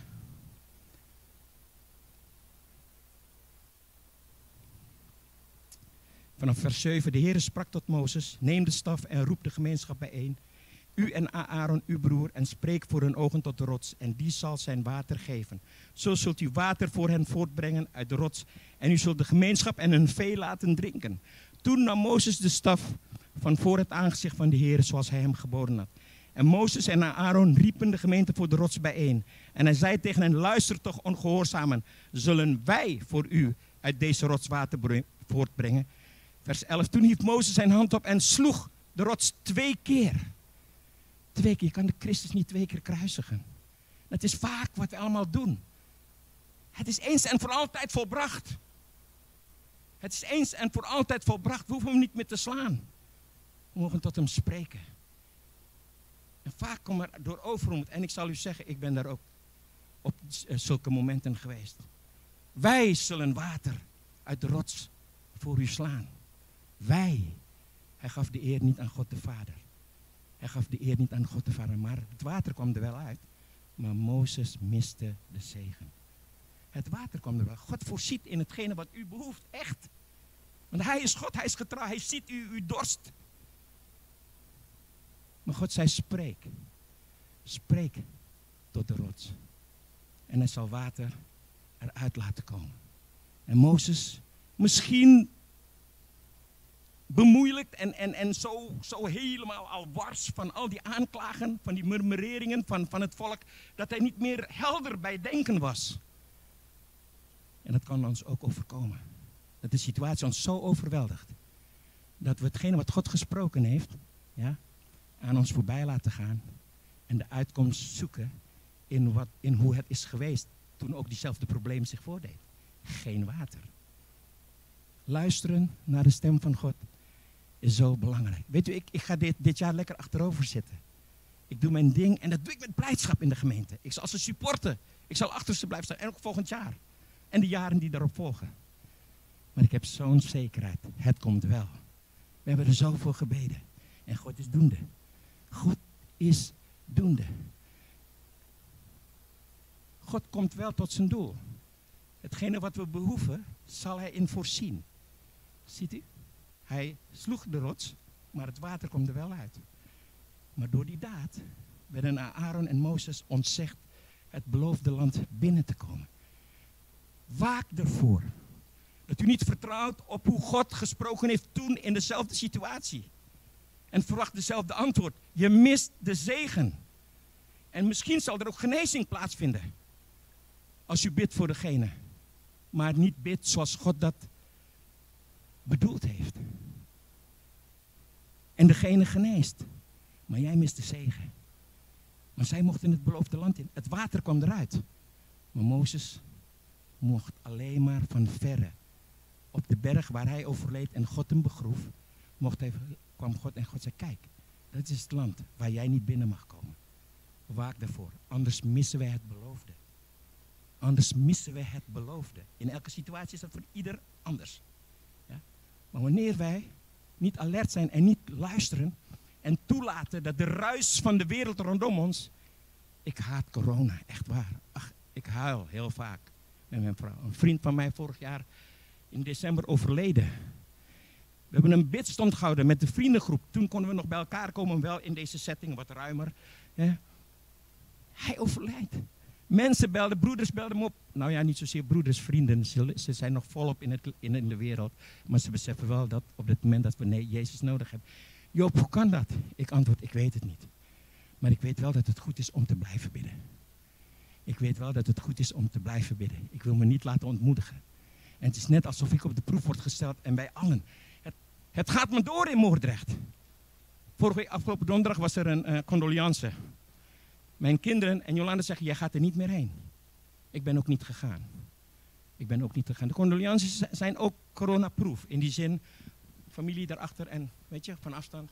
Vanaf vers 7. De Heere sprak tot Mozes. Neem de staf en roep de gemeenschap bijeen. U en Aaron, uw broer, en spreek voor hun ogen tot de rots, en die zal zijn water geven. Zo zult u water voor hen voortbrengen uit de rots, en u zult de gemeenschap en hun vee laten drinken. Toen nam Mozes de staf van voor het aangezicht van de Heer, zoals hij hem geboden had. En Mozes en Aaron riepen de gemeente voor de rots bijeen. En hij zei tegen hen, luister toch ongehoorzamen, zullen wij voor u uit deze rots water voortbrengen? Vers 11, toen hief Mozes zijn hand op en sloeg de rots 2 keer. 2 keer, je kan de Christus niet 2 keer kruisigen. Dat is vaak wat we allemaal doen. Het is eens en voor altijd volbracht. Het is eens en voor altijd volbracht. We hoeven hem niet meer te slaan. We mogen tot hem spreken. En vaak komen er door overmoed. En ik zal u zeggen, ik ben daar ook op zulke momenten geweest. Wij zullen water uit de rots voor u slaan. Wij. Hij gaf de eer niet aan God de Vader. Hij gaf de eer niet aan God de Vader, maar het water kwam er wel uit. Maar Mozes miste de zegen. Het water kwam er wel. God voorziet in hetgene wat u behoeft, echt. Want hij is God, hij is getrouw, hij ziet uw dorst. Maar God zei, spreek. Spreek tot de rots. En hij zal water eruit laten komen. En Mozes, misschien bemoeilijkt en zo helemaal al wars van al die aanklagen, van die murmureringen van het volk, dat hij niet meer helder bij denken was. En dat kan ons ook overkomen. Dat de situatie ons zo overweldigt, dat we hetgene wat God gesproken heeft, ja, aan ons voorbij laten gaan en de uitkomst zoeken in hoe het is geweest toen ook diezelfde probleem zich voordeed. Geen water. Luisteren naar de stem van God is zo belangrijk. Weet u, ik ga dit jaar lekker achterover zitten. Ik doe mijn ding en dat doe ik met blijdschap in de gemeente. Ik zal ze supporten. Ik zal achter ze blijven staan. En ook volgend jaar. En de jaren die daarop volgen. Maar ik heb zo'n zekerheid. Het komt wel. We hebben er zoveel gebeden. En God is doende. God is doende. God komt wel tot zijn doel. Hetgene wat we behoeven, zal hij in voorzien. Ziet u? Hij sloeg de rots, maar het water komt er wel uit. Maar door die daad werden aan Aaron en Mozes ontzegd het beloofde land binnen te komen. Waak ervoor dat u niet vertrouwt op hoe God gesproken heeft toen in dezelfde situatie. En verwacht dezelfde antwoord. Je mist de zegen. En misschien zal er ook genezing plaatsvinden. Als u bidt voor degene. Maar niet bidt zoals God dat bedoeld heeft. En degene geneest. Maar jij mist de zegen. Maar zij mochten het beloofde land in. Het water kwam eruit. Maar Mozes mocht alleen maar van verre. Op de berg waar hij overleed en God hem begroef. Kwam God en God zei, kijk, dat is het land waar jij niet binnen mag komen. Waak daarvoor, anders missen wij het beloofde. Anders missen wij het beloofde. In elke situatie is dat voor ieder anders. Ja? Maar wanneer wij niet alert zijn en niet luisteren en toelaten dat de ruis van de wereld rondom ons. Ik haat corona, echt waar. Ach, ik huil heel vaak met mijn vrouw. Een vriend van mij vorig jaar in december overleden. We hebben een bidstond gehouden met de vriendengroep. Toen konden we nog bij elkaar komen, wel in deze setting, wat ruimer. Ja. Hij overlijdt. Mensen belden, broeders belden hem op. Nou ja, niet zozeer broeders, vrienden. Ze zijn nog volop in de wereld. Maar ze beseffen wel dat op het moment dat we Jezus nodig hebben. Joop, hoe kan dat? Ik antwoord, ik weet het niet. Maar ik weet wel dat het goed is om te blijven bidden. Ik weet wel dat het goed is om te blijven bidden. Ik wil me niet laten ontmoedigen. En het is net alsof ik op de proef word gesteld en wij allen. Het gaat me door in Moordrecht. Afgelopen donderdag was er een condoliance. Mijn kinderen en Jolanda zeggen, jij gaat er niet meer heen. Ik ben ook niet gegaan. De condoliances zijn ook coronaproof. In die zin, familie daarachter en weet je, van afstand.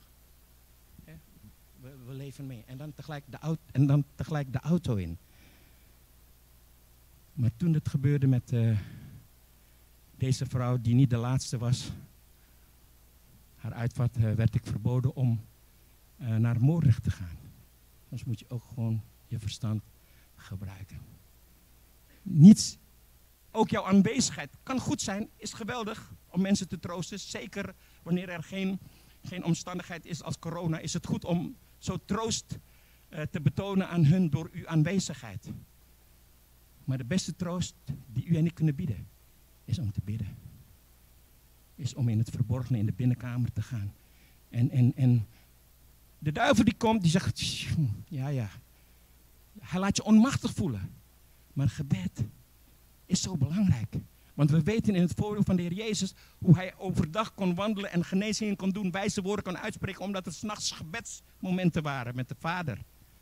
We leven mee. En dan tegelijk de auto in. Maar toen het gebeurde met deze vrouw die niet de laatste was. Haar uitvaart werd ik verboden om naar Moordrecht te gaan. Soms moet je ook gewoon je verstand gebruiken. Niets, ook jouw aanwezigheid kan goed zijn, is geweldig om mensen te troosten. Zeker wanneer er geen omstandigheid is als corona, is het goed om zo troost te betonen aan hun door uw aanwezigheid. Maar de beste troost die u en ik kunnen bieden, is om te bidden. Is om in het verborgene, in de binnenkamer te gaan. En de duivel die komt, die zegt, ja. Hij laat je onmachtig voelen. Maar gebed is zo belangrijk. Want we weten in het voorbeeld van de Heer Jezus hoe hij overdag kon wandelen en genezingen kon doen, wijze woorden kon uitspreken, omdat het 's nachts gebedsmomenten waren met de Vader.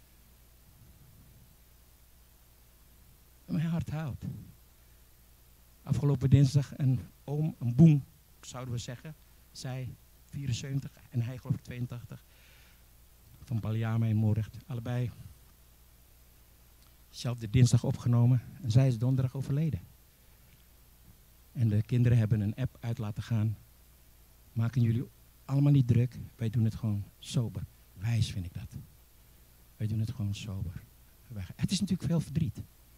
En mijn hart huilt. Afgelopen dinsdag een oom, een boem, zouden we zeggen, zij 74 en hij geloof ik 82. Van Baliama in Moordrecht, allebei. Zelfde dinsdag opgenomen en zij is donderdag overleden. En de kinderen hebben een app uit laten gaan. Maken jullie allemaal niet druk, wij doen het gewoon sober. Wijs vind ik dat. Wij doen het gewoon sober. Het is natuurlijk veel verdriet.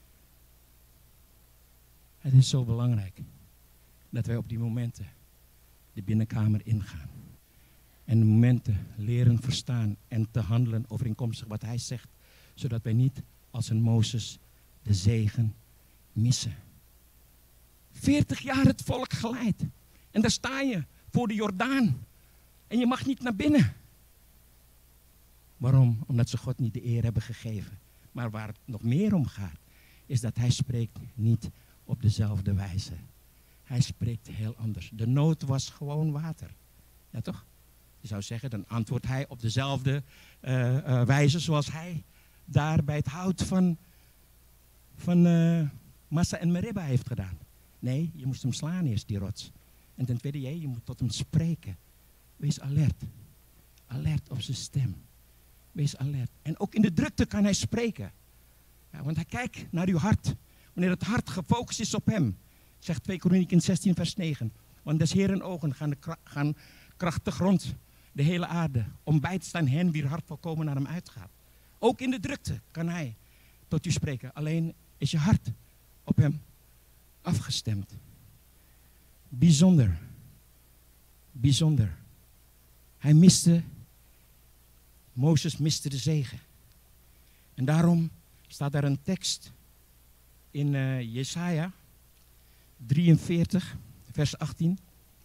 Het is zo belangrijk dat wij op die momenten de binnenkamer ingaan. En de momenten leren verstaan en te handelen overeenkomstig wat hij zegt. Zodat wij niet als een Mozes de zegen missen. 40 jaar het volk geleid. En daar sta je voor de Jordaan. En je mag niet naar binnen. Waarom? Omdat ze God niet de eer hebben gegeven. Maar waar het nog meer om gaat, is dat hij spreekt niet op dezelfde wijze. Hij spreekt heel anders. De nood was gewoon water. Ja toch? Je zou zeggen, dan antwoordt hij op dezelfde wijze zoals hij daar bij het hout van Massa en Meribba heeft gedaan. Nee, je moest hem slaan eerst, die rots. En ten tweede, je moet tot hem spreken. Wees alert. Alert op zijn stem. Wees alert. En ook in de drukte kan hij spreken. Ja, want hij kijkt naar uw hart. Wanneer het hart gefocust is op hem. Zegt 2 Kronieken 16 vers 9. Want des Heeren ogen gaan krachtig rond de hele aarde. Om bij te staan hen wier hart volkomen naar hem uitgaat. Ook in de drukte kan hij tot u spreken. Alleen is je hart op hem afgestemd. Bijzonder. Bijzonder. Mozes miste de zegen. En daarom staat daar een tekst in Jesaja 43, vers 18.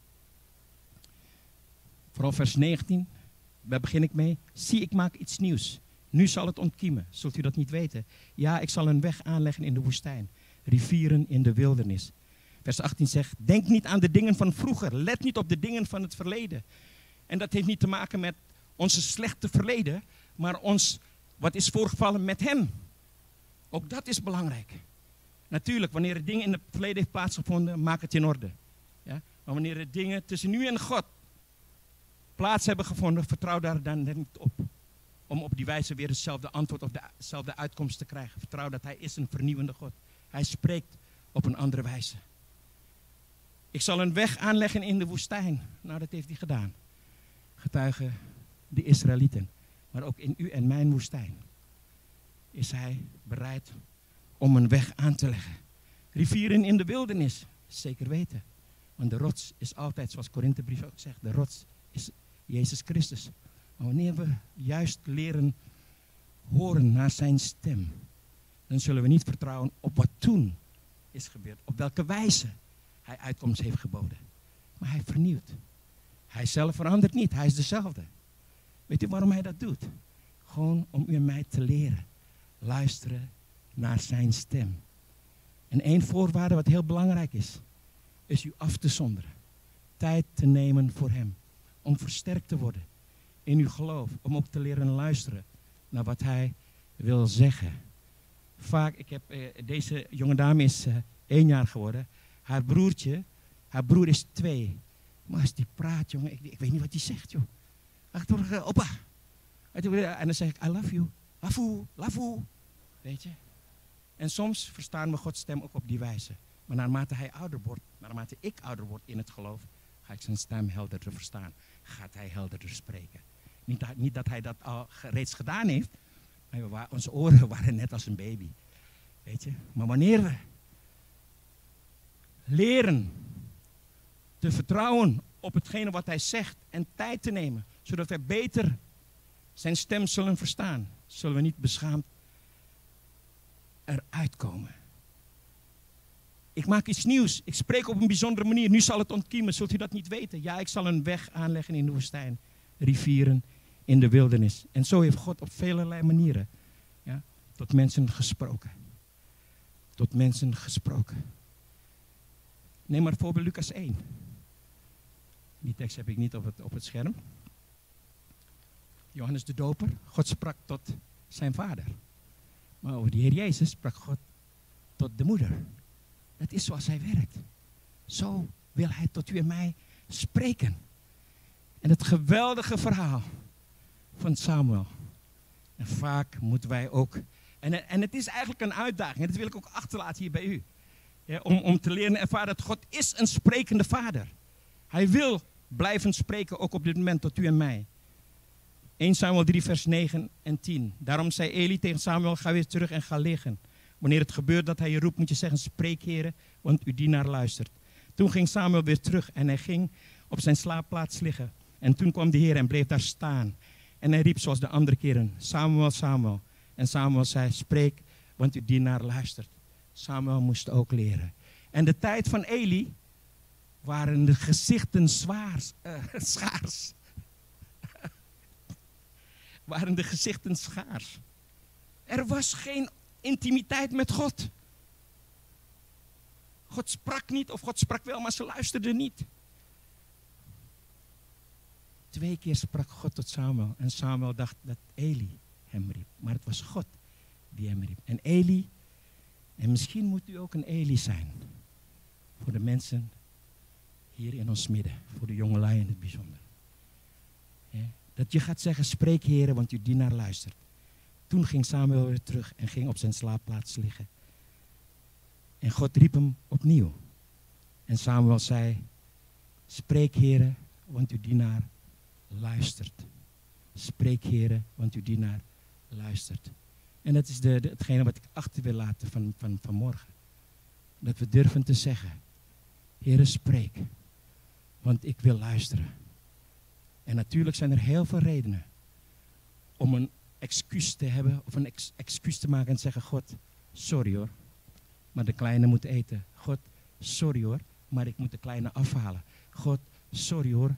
Vooral vers 19, daar begin ik mee. Zie, ik maak iets nieuws. Nu zal het ontkiemen. Zult u dat niet weten? Ja, ik zal een weg aanleggen in de woestijn. Rivieren in de wildernis. Vers 18 zegt, denk niet aan de dingen van vroeger. Let niet op de dingen van het verleden. En dat heeft niet te maken met onze slechte verleden, maar wat is voorgevallen met hem. Ook dat is belangrijk. Natuurlijk, wanneer er dingen in het verleden heeft plaatsgevonden, maak het in orde. Ja? Maar wanneer er dingen tussen nu en God plaats hebben gevonden, vertrouw daar dan niet op. Om op die wijze weer hetzelfde antwoord of dezelfde uitkomst te krijgen. Vertrouw dat hij is een vernieuwende God. Hij spreekt op een andere wijze. Ik zal een weg aanleggen in de woestijn. Nou, dat heeft hij gedaan. Getuigen de Israëlieten. Maar ook in u en mijn woestijn is hij bereid om een weg aan te leggen. Rivieren in de wildernis, zeker weten. Want de rots is altijd, zoals Korinthebrief ook zegt, de rots is Jezus Christus. Maar wanneer we juist leren horen naar zijn stem, dan zullen we niet vertrouwen op wat toen is gebeurd. Op welke wijze hij uitkomst heeft geboden. Maar hij vernieuwt. Hij zelf verandert niet, hij is dezelfde. Weet u waarom hij dat doet? Gewoon om u en mij te leren. Luisteren naar zijn stem. En één voorwaarde wat heel belangrijk is u af te zonderen. Tijd te nemen voor hem. Om versterkt te worden in uw geloof. Om ook te leren luisteren naar wat hij wil zeggen. Vaak, deze jonge dame is 1 jaar geworden. Haar broer is 2. Maar als die praat, jongen, ik weet niet wat hij zegt, joh. Oppa. En dan zeg ik, I love you. Lafu. Weet je? En soms verstaan we Gods stem ook op die wijze. Maar naarmate ik ouder word in het geloof, ga ik zijn stem helderder verstaan. Gaat hij helderder spreken. Niet dat hij dat al reeds gedaan heeft, maar onze oren waren net als een baby. Weet je? Maar wanneer we leren te vertrouwen op hetgene wat hij zegt en tijd te nemen, zodat wij beter zijn stem zullen verstaan, zullen we niet beschaamd eruit komen. Ik maak iets nieuws. Ik spreek op een bijzondere manier. Nu zal het ontkiemen. Zult u dat niet weten? Ja, ik zal een weg aanleggen in de woestijn. Rivieren in de wildernis. En zo heeft God op velerlei manieren tot mensen gesproken. Tot mensen gesproken. Neem maar voorbeeld Lucas 1. Die tekst heb ik niet op het scherm. Johannes de Doper. God sprak tot zijn vader. Maar over de Heer Jezus sprak God tot de moeder. Dat is zoals hij werkt. Zo wil hij tot u en mij spreken. En het geweldige verhaal van Samuel. En vaak moeten wij ook... En het is eigenlijk een uitdaging. En dat wil ik ook achterlaten hier bij u. Ja, om te leren ervaren dat God is een sprekende vader. Hij wil blijven spreken, ook op dit moment tot u en mij. 1 Samuel 3 vers 9 en 10. Daarom zei Eli tegen Samuel, ga weer terug en ga liggen. Wanneer het gebeurt dat hij je roept, moet je zeggen, spreek heren, want uw dienaar luistert. Toen ging Samuel weer terug en hij ging op zijn slaapplaats liggen. En toen kwam de Heer en bleef daar staan. En hij riep zoals de andere keren, Samuel, Samuel. En Samuel zei, spreek, want uw dienaar luistert. Samuel moest ook leren. En de tijd van Eli waren de gezichten schaars. Waren de gezichten schaars. Er was geen intimiteit met God. God sprak niet, of God sprak wel, maar ze luisterden niet. 2 keer sprak God tot Samuel. En Samuel dacht dat Eli hem riep. Maar het was God die hem riep. En Eli, en misschien moet u ook een Eli zijn. Voor de mensen hier in ons midden. Voor de jongelui in het bijzonder. Ja, dat je gaat zeggen, spreek heren, want uw dienaar luistert. Toen ging Samuel weer terug en ging op zijn slaapplaats liggen. En God riep hem opnieuw. En Samuel zei, Spreek, Heere, want uw dienaar luistert. Spreek, Heere, want uw dienaar luistert. En dat is hetgene wat ik achter wil laten van morgen. Dat we durven te zeggen, Heere, spreek, want ik wil luisteren. En natuurlijk zijn er heel veel redenen om een excuus te hebben of een excuus te maken en te zeggen, God, sorry hoor, maar de kleine moet eten. God, sorry hoor, maar ik moet de kleine afhalen. God, sorry hoor.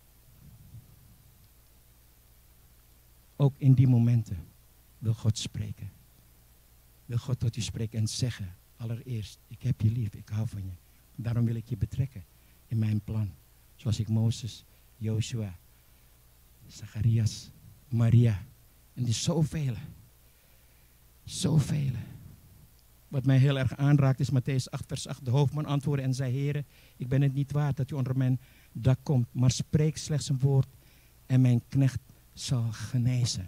Ook in die momenten wil God spreken. Wil God tot u spreken en zeggen, allereerst, ik heb je lief, ik hou van je. Daarom wil ik je betrekken in mijn plan. Zoals ik Mozes, Joshua, Zacharias, Maria. En die zoveel. Zoveel. Wat mij heel erg aanraakt is Mattheüs 8 vers 8. De hoofdman antwoordde en zei, Heere, ik ben het niet waard dat u onder mijn dak komt. Maar spreek slechts een woord en mijn knecht zal genezen.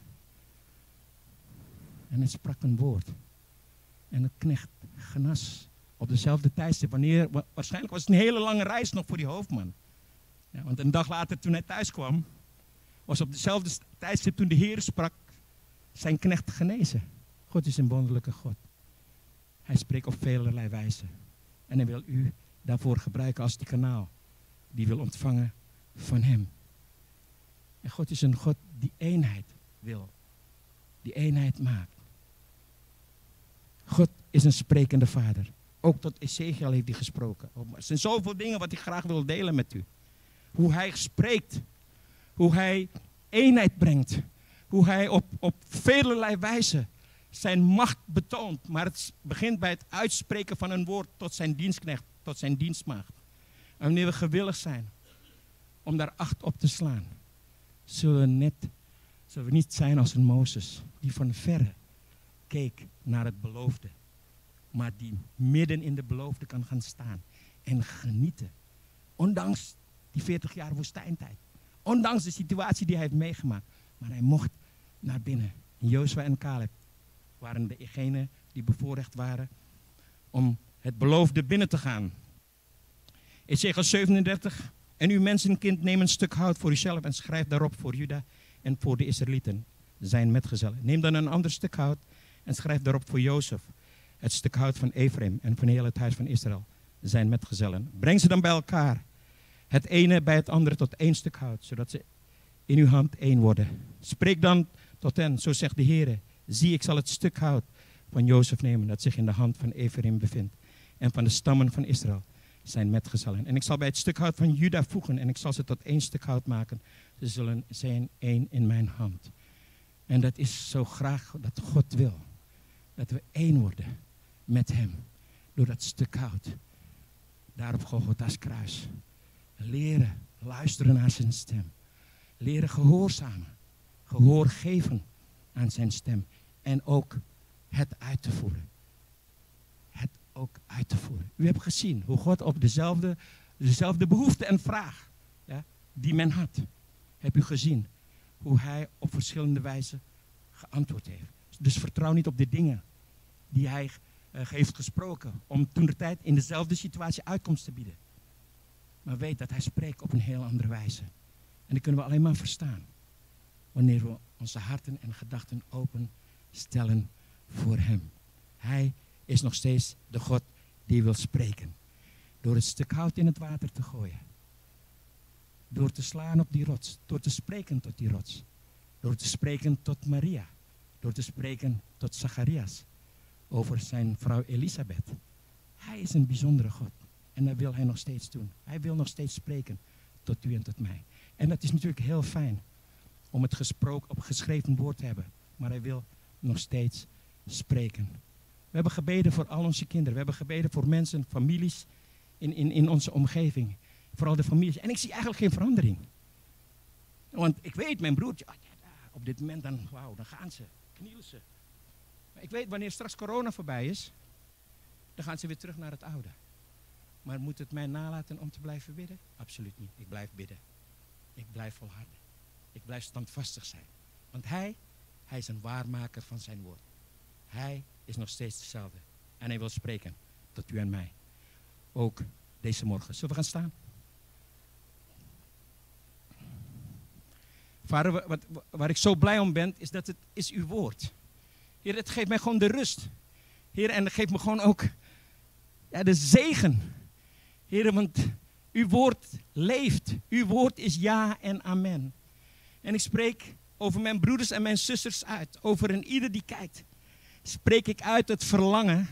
En hij sprak een woord. En het knecht genas. Op dezelfde tijdstip. Waarschijnlijk was het een hele lange reis nog voor die hoofdman. Ja, want een dag later toen hij thuis kwam, was op dezelfde tijdstip toen de Heer sprak, zijn knecht genezen. God is een wonderlijke God. Hij spreekt op velerlei wijzen. En hij wil u daarvoor gebruiken als die kanaal. Die wil ontvangen van hem. En God is een God die eenheid wil. Die eenheid maakt. God is een sprekende vader. Ook tot Ezekiel heeft hij gesproken. Er zijn zoveel dingen wat ik graag wil delen met u. Hoe hij spreekt. Hoe hij eenheid brengt. Hoe hij op velerlei wijzen zijn macht betoont. Maar het begint bij het uitspreken van een woord tot zijn dienstknecht, tot zijn dienstmaagd. En wanneer we gewillig zijn om daar acht op te slaan, zullen we niet zijn als een Mozes die van verre keek naar het beloofde. Maar die midden in de beloofde kan gaan staan en genieten. Ondanks die 40 jaar woestijntijd. Ondanks de situatie die hij heeft meegemaakt. Maar hij mocht naar binnen. En Jozua en Caleb waren degenen die bevoorrecht waren om het beloofde binnen te gaan. Ezekiel 37. En uw mensenkind, neem een stuk hout voor uzelf en schrijf daarop voor Juda en voor de Israëlieten, zijn metgezellen. Neem dan een ander stuk hout en schrijf daarop voor Jozef, het stuk hout van Ephraim en van heel het huis van Israël, zijn metgezellen. Breng ze dan bij elkaar, het ene bij het andere tot één stuk hout, zodat ze in uw hand één worden. Spreek dan tot hen, zo zegt de Heer, zie, ik zal het stuk hout van Jozef nemen, dat zich in de hand van Ephraim bevindt, en van de stammen van Israël, zijn metgezellen. En ik zal bij het stuk hout van Juda voegen en ik zal ze tot één stuk hout maken. Ze zullen zijn één in mijn hand. En dat is zo graag dat God wil. Dat we één worden met hem. Door dat stuk hout. Daar op Golgotha's kruis. Leren luisteren naar zijn stem. Leren gehoorzamen. Gehoor geven aan zijn stem. En ook het uit te voeren. Ook uit te voeren. U hebt gezien hoe God op dezelfde behoefte en vraag, ja, die men had. Heb u gezien hoe hij op verschillende wijzen geantwoord heeft. Dus vertrouw niet op de dingen die hij heeft gesproken. Om toentertijd in dezelfde situatie uitkomst te bieden. Maar weet dat hij spreekt op een heel andere wijze. En dat kunnen we alleen maar verstaan. Wanneer we onze harten en gedachten open stellen voor hem. Hij is nog steeds de God die wil spreken. Door het stuk hout in het water te gooien. Door te slaan op die rots. Door te spreken tot die rots. Door te spreken tot Maria. Door te spreken tot Zacharias. Over zijn vrouw Elisabeth. Hij is een bijzondere God. En dat wil hij nog steeds doen. Hij wil nog steeds spreken tot u en tot mij. En dat is natuurlijk heel fijn. Om het geschreven woord te hebben. Maar hij wil nog steeds spreken. We hebben gebeden voor al onze kinderen. We hebben gebeden voor mensen, families in onze omgeving. Vooral de families. En ik zie eigenlijk geen verandering. Want ik weet, mijn broertje, op dit moment dan gaan ze, knielen ze. Maar ik weet, wanneer straks corona voorbij is, dan gaan ze weer terug naar het oude. Maar moet het mij nalaten om te blijven bidden? Absoluut niet. Ik blijf bidden. Ik blijf volharden. Ik blijf standvastig zijn. Want hij is een waarmaker van zijn woord. Hij is nog steeds hetzelfde. En hij wil spreken tot u en mij. Ook deze morgen. Zullen we gaan staan? Vader, waar ik zo blij om ben, is dat het is uw woord. Heer, het geeft mij gewoon de rust. Heer, en het geeft me gewoon ook de zegen. Heer, want uw woord leeft. Uw woord is ja en amen. En ik spreek over mijn broeders en mijn zusters uit. Over een ieder die kijkt. Spreek ik uit het verlangen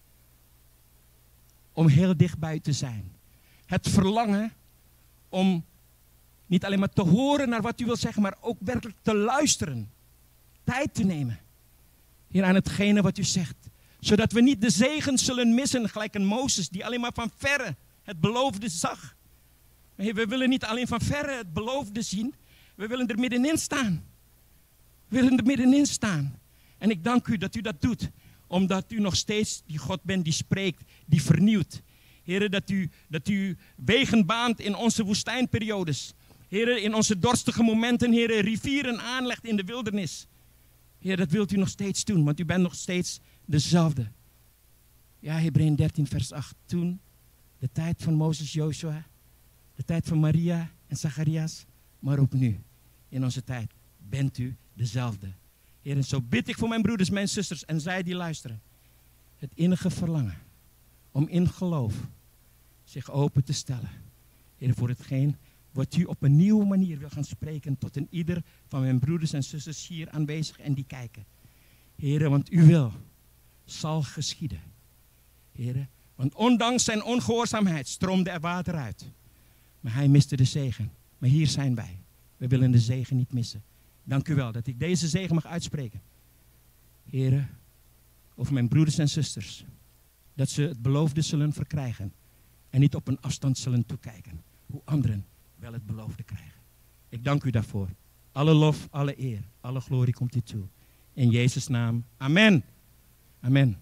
om heel dicht bij u te zijn. Het verlangen om niet alleen maar te horen naar wat u wil zeggen, maar ook werkelijk te luisteren. Tijd te nemen. Heer, aan hetgene wat u zegt. Zodat we niet de zegen zullen missen, gelijk een Mozes die alleen maar van verre het beloofde zag. Heer, we willen niet alleen van verre het beloofde zien, we willen er middenin staan. We willen er middenin staan. En ik dank u dat u dat doet, omdat u nog steeds die God bent die spreekt, die vernieuwt. Heer, dat u wegen baant in onze woestijnperiodes. Heer, in onze dorstige momenten, Heer, rivieren aanlegt in de wildernis. Heer, dat wilt u nog steeds doen, want u bent nog steeds dezelfde. Ja, Hebreeën 13 vers 8. Toen, de tijd van Mozes, Joshua, de tijd van Maria en Zacharias, maar ook nu, in onze tijd, bent u dezelfde. Heer, en zo bid ik voor mijn broeders, mijn zusters en zij die luisteren. Het innige verlangen om in geloof zich open te stellen. Heer, voor hetgeen wat u op een nieuwe manier wil gaan spreken tot een ieder van mijn broeders en zusters hier aanwezig en die kijken. Heer, want uw wil zal geschieden. Heer, want ondanks zijn ongehoorzaamheid stroomde er water uit. Maar hij miste de zegen. Maar hier zijn wij. We willen de zegen niet missen. Dank u wel dat ik deze zegen mag uitspreken. Heer, over mijn broeders en zusters. Dat ze het beloofde zullen verkrijgen. En niet op een afstand zullen toekijken. Hoe anderen wel het beloofde krijgen. Ik dank u daarvoor. Alle lof, alle eer, alle glorie komt u toe. In Jezus' naam. Amen. Amen.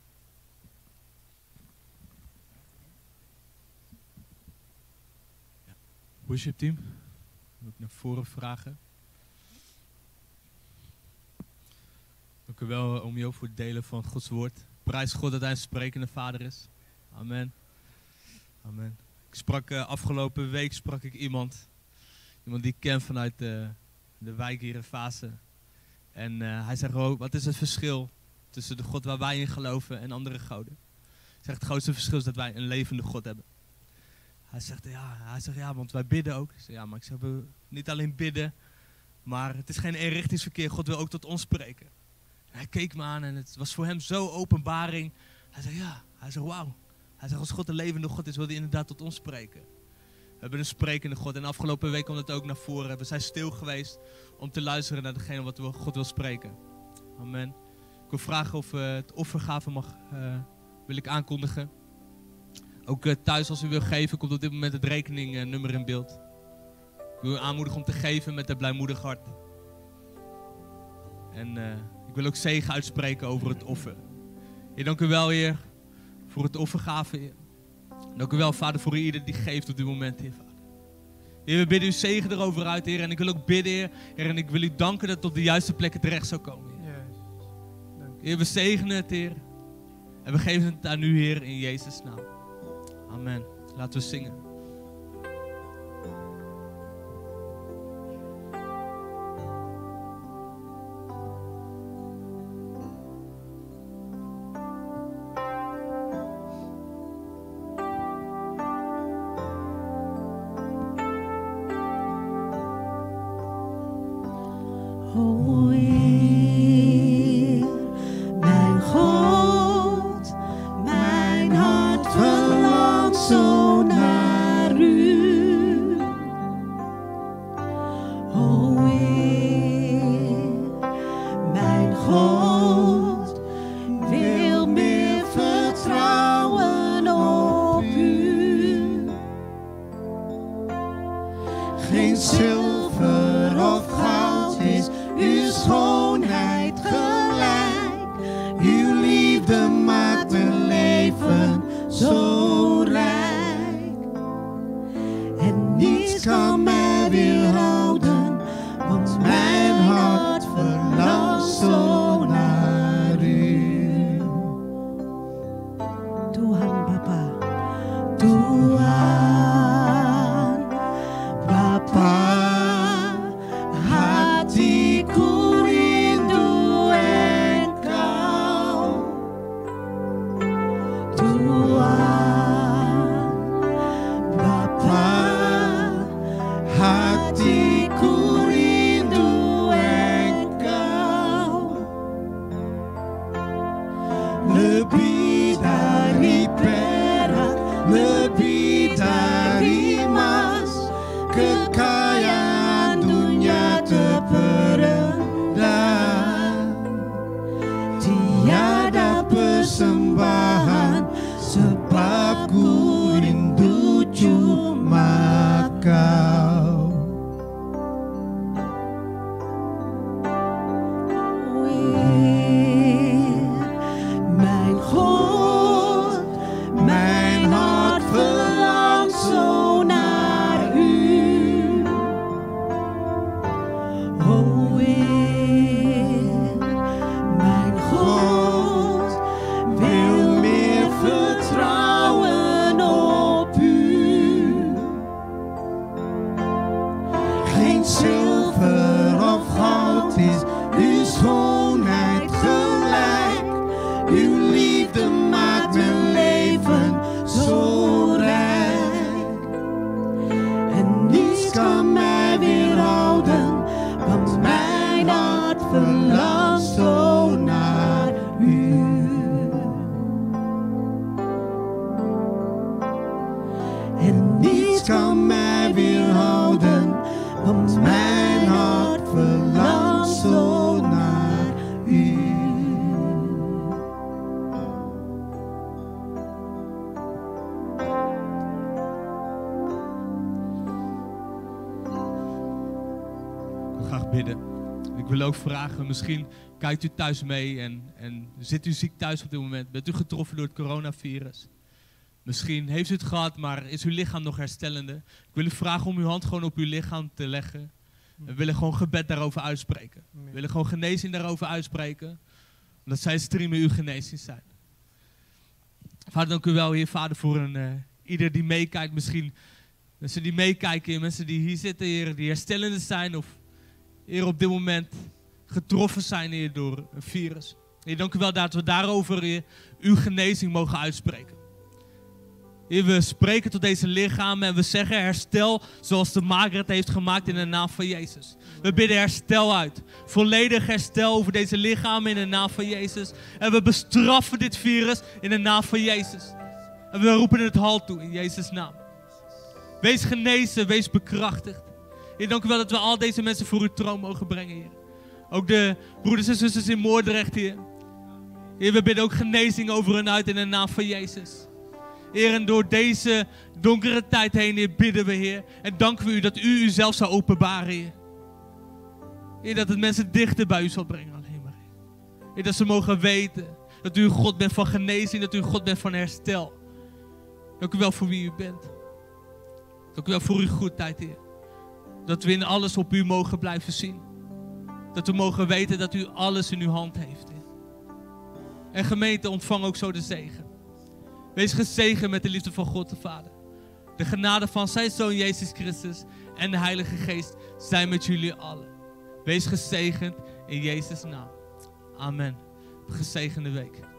Worship team, wil ik naar voren vragen. Dank u wel om je voor het delen van Gods woord. Prijs God dat hij een sprekende vader is. Amen. Amen. Ik sprak afgelopen week iemand die ik ken vanuit de wijk hier in Vaassen. En hij zegt ook, wat is het verschil tussen de God waar wij in geloven en andere goden? Hij zegt, het grootste verschil is dat wij een levende God hebben. Hij zegt, ja, want wij bidden ook. Ik zeg, ja, maar ik zeg, we niet alleen bidden, maar het is geen eenrichtingsverkeer. God wil ook tot ons spreken. En hij keek me aan en het was voor hem zo openbaring. Hij zei, ja, hij zegt, wauw. Hij zegt, als God een levende God is, wil hij inderdaad tot ons spreken. We hebben een sprekende God. En afgelopen week kwam dat ook naar voren. We zijn stil geweest om te luisteren naar degene wat God wil spreken. Amen. Ik wil vragen of het offergave wil ik aankondigen. Ook thuis als u wil geven, komt op dit moment het rekeningnummer in beeld. Ik wil u aanmoedigen om te geven met een blijmoedig hart. En ik wil ook zegen uitspreken over het offer. Heer, dank u wel, Heer, voor het offergave, Heer. Dank u wel, Vader, voor ieder die geeft op dit moment, Heer, Vader. Heer, we bidden u zegen erover uit, Heer. En ik wil ook bidden, Heer. Heer, en ik wil u danken dat het op de juiste plekken terecht zou komen, Heer. Heer, we zegenen het, Heer. En we geven het aan u, Heer, in Jezus' naam. Amen. Laten we zingen. O Heer, mijn God, mijn hart verlangt zo naar u. O Heer, mijn God, wil meer vertrouwen op u. Geen zilver of goud is uw schoonheid gelijk. Uw liefde maakt mijn leven zo rijk. En niets kan mij weerhouden, want mijn hart verlangt zo naar u. Tuhan Bapa, Tuhan Bapa. zilver of goud is uw schoonheid gelijk. Uw liefde maakt mijn leven zo rijk. En niets kan mij weerhouden, want mijn hart verlangt zo naar u. En niets kan mij weerhouden, want mijn hart verlangt zo naar u. Ik wil graag bidden. Ik wil ook vragen, misschien kijkt u thuis mee en zit u ziek thuis op dit moment. Bent u getroffen door het coronavirus? Misschien heeft u het gehad, maar is uw lichaam nog herstellende? Ik wil u vragen om uw hand gewoon op uw lichaam te leggen. We willen gewoon gebed daarover uitspreken. We willen gewoon genezing daarover uitspreken. Omdat zij streamen uw genezing zijn. Vader, dank u wel, Heer Vader, voor ieder die meekijkt. Misschien mensen die meekijken, mensen die hier zitten, Heer, die herstellende zijn. Of Heer, op dit moment getroffen zijn, Heer, door een virus. Heer, dank u wel dat we daarover, Heer, uw genezing mogen uitspreken. Heer, we spreken tot deze lichamen en we zeggen herstel zoals de Maker het heeft gemaakt in de naam van Jezus. We bidden herstel uit. Volledig herstel over deze lichamen in de naam van Jezus. En we bestraffen dit virus in de naam van Jezus. En we roepen het halt toe in Jezus' naam. Wees genezen, wees bekrachtigd. Heer, dank u wel dat we al deze mensen voor uw troon mogen brengen, Heer. Ook de broeders en zusters in Moordrecht, Heer. Heer, we bidden ook genezing over hen uit in de naam van Jezus. Heer, en door deze donkere tijd heen, Heer, bidden we, Heer. En danken we u dat u uzelf zou openbaren, Heer. Heer, dat het mensen dichter bij u zal brengen alleen maar. Heer, dat ze mogen weten dat u een God bent van genezing, dat u een God bent van herstel. Dank u wel voor wie u bent. Dank u wel voor uw goedheid, Heer. Dat we in alles op u mogen blijven zien. Dat we mogen weten dat u alles in uw hand heeft, Heer. En gemeente, ontvang ook zo de zegen. Wees gezegend met de liefde van God de Vader. De genade van zijn Zoon Jezus Christus en de Heilige Geest zijn met jullie allen. Wees gezegend in Jezus' naam. Amen. Gezegende week.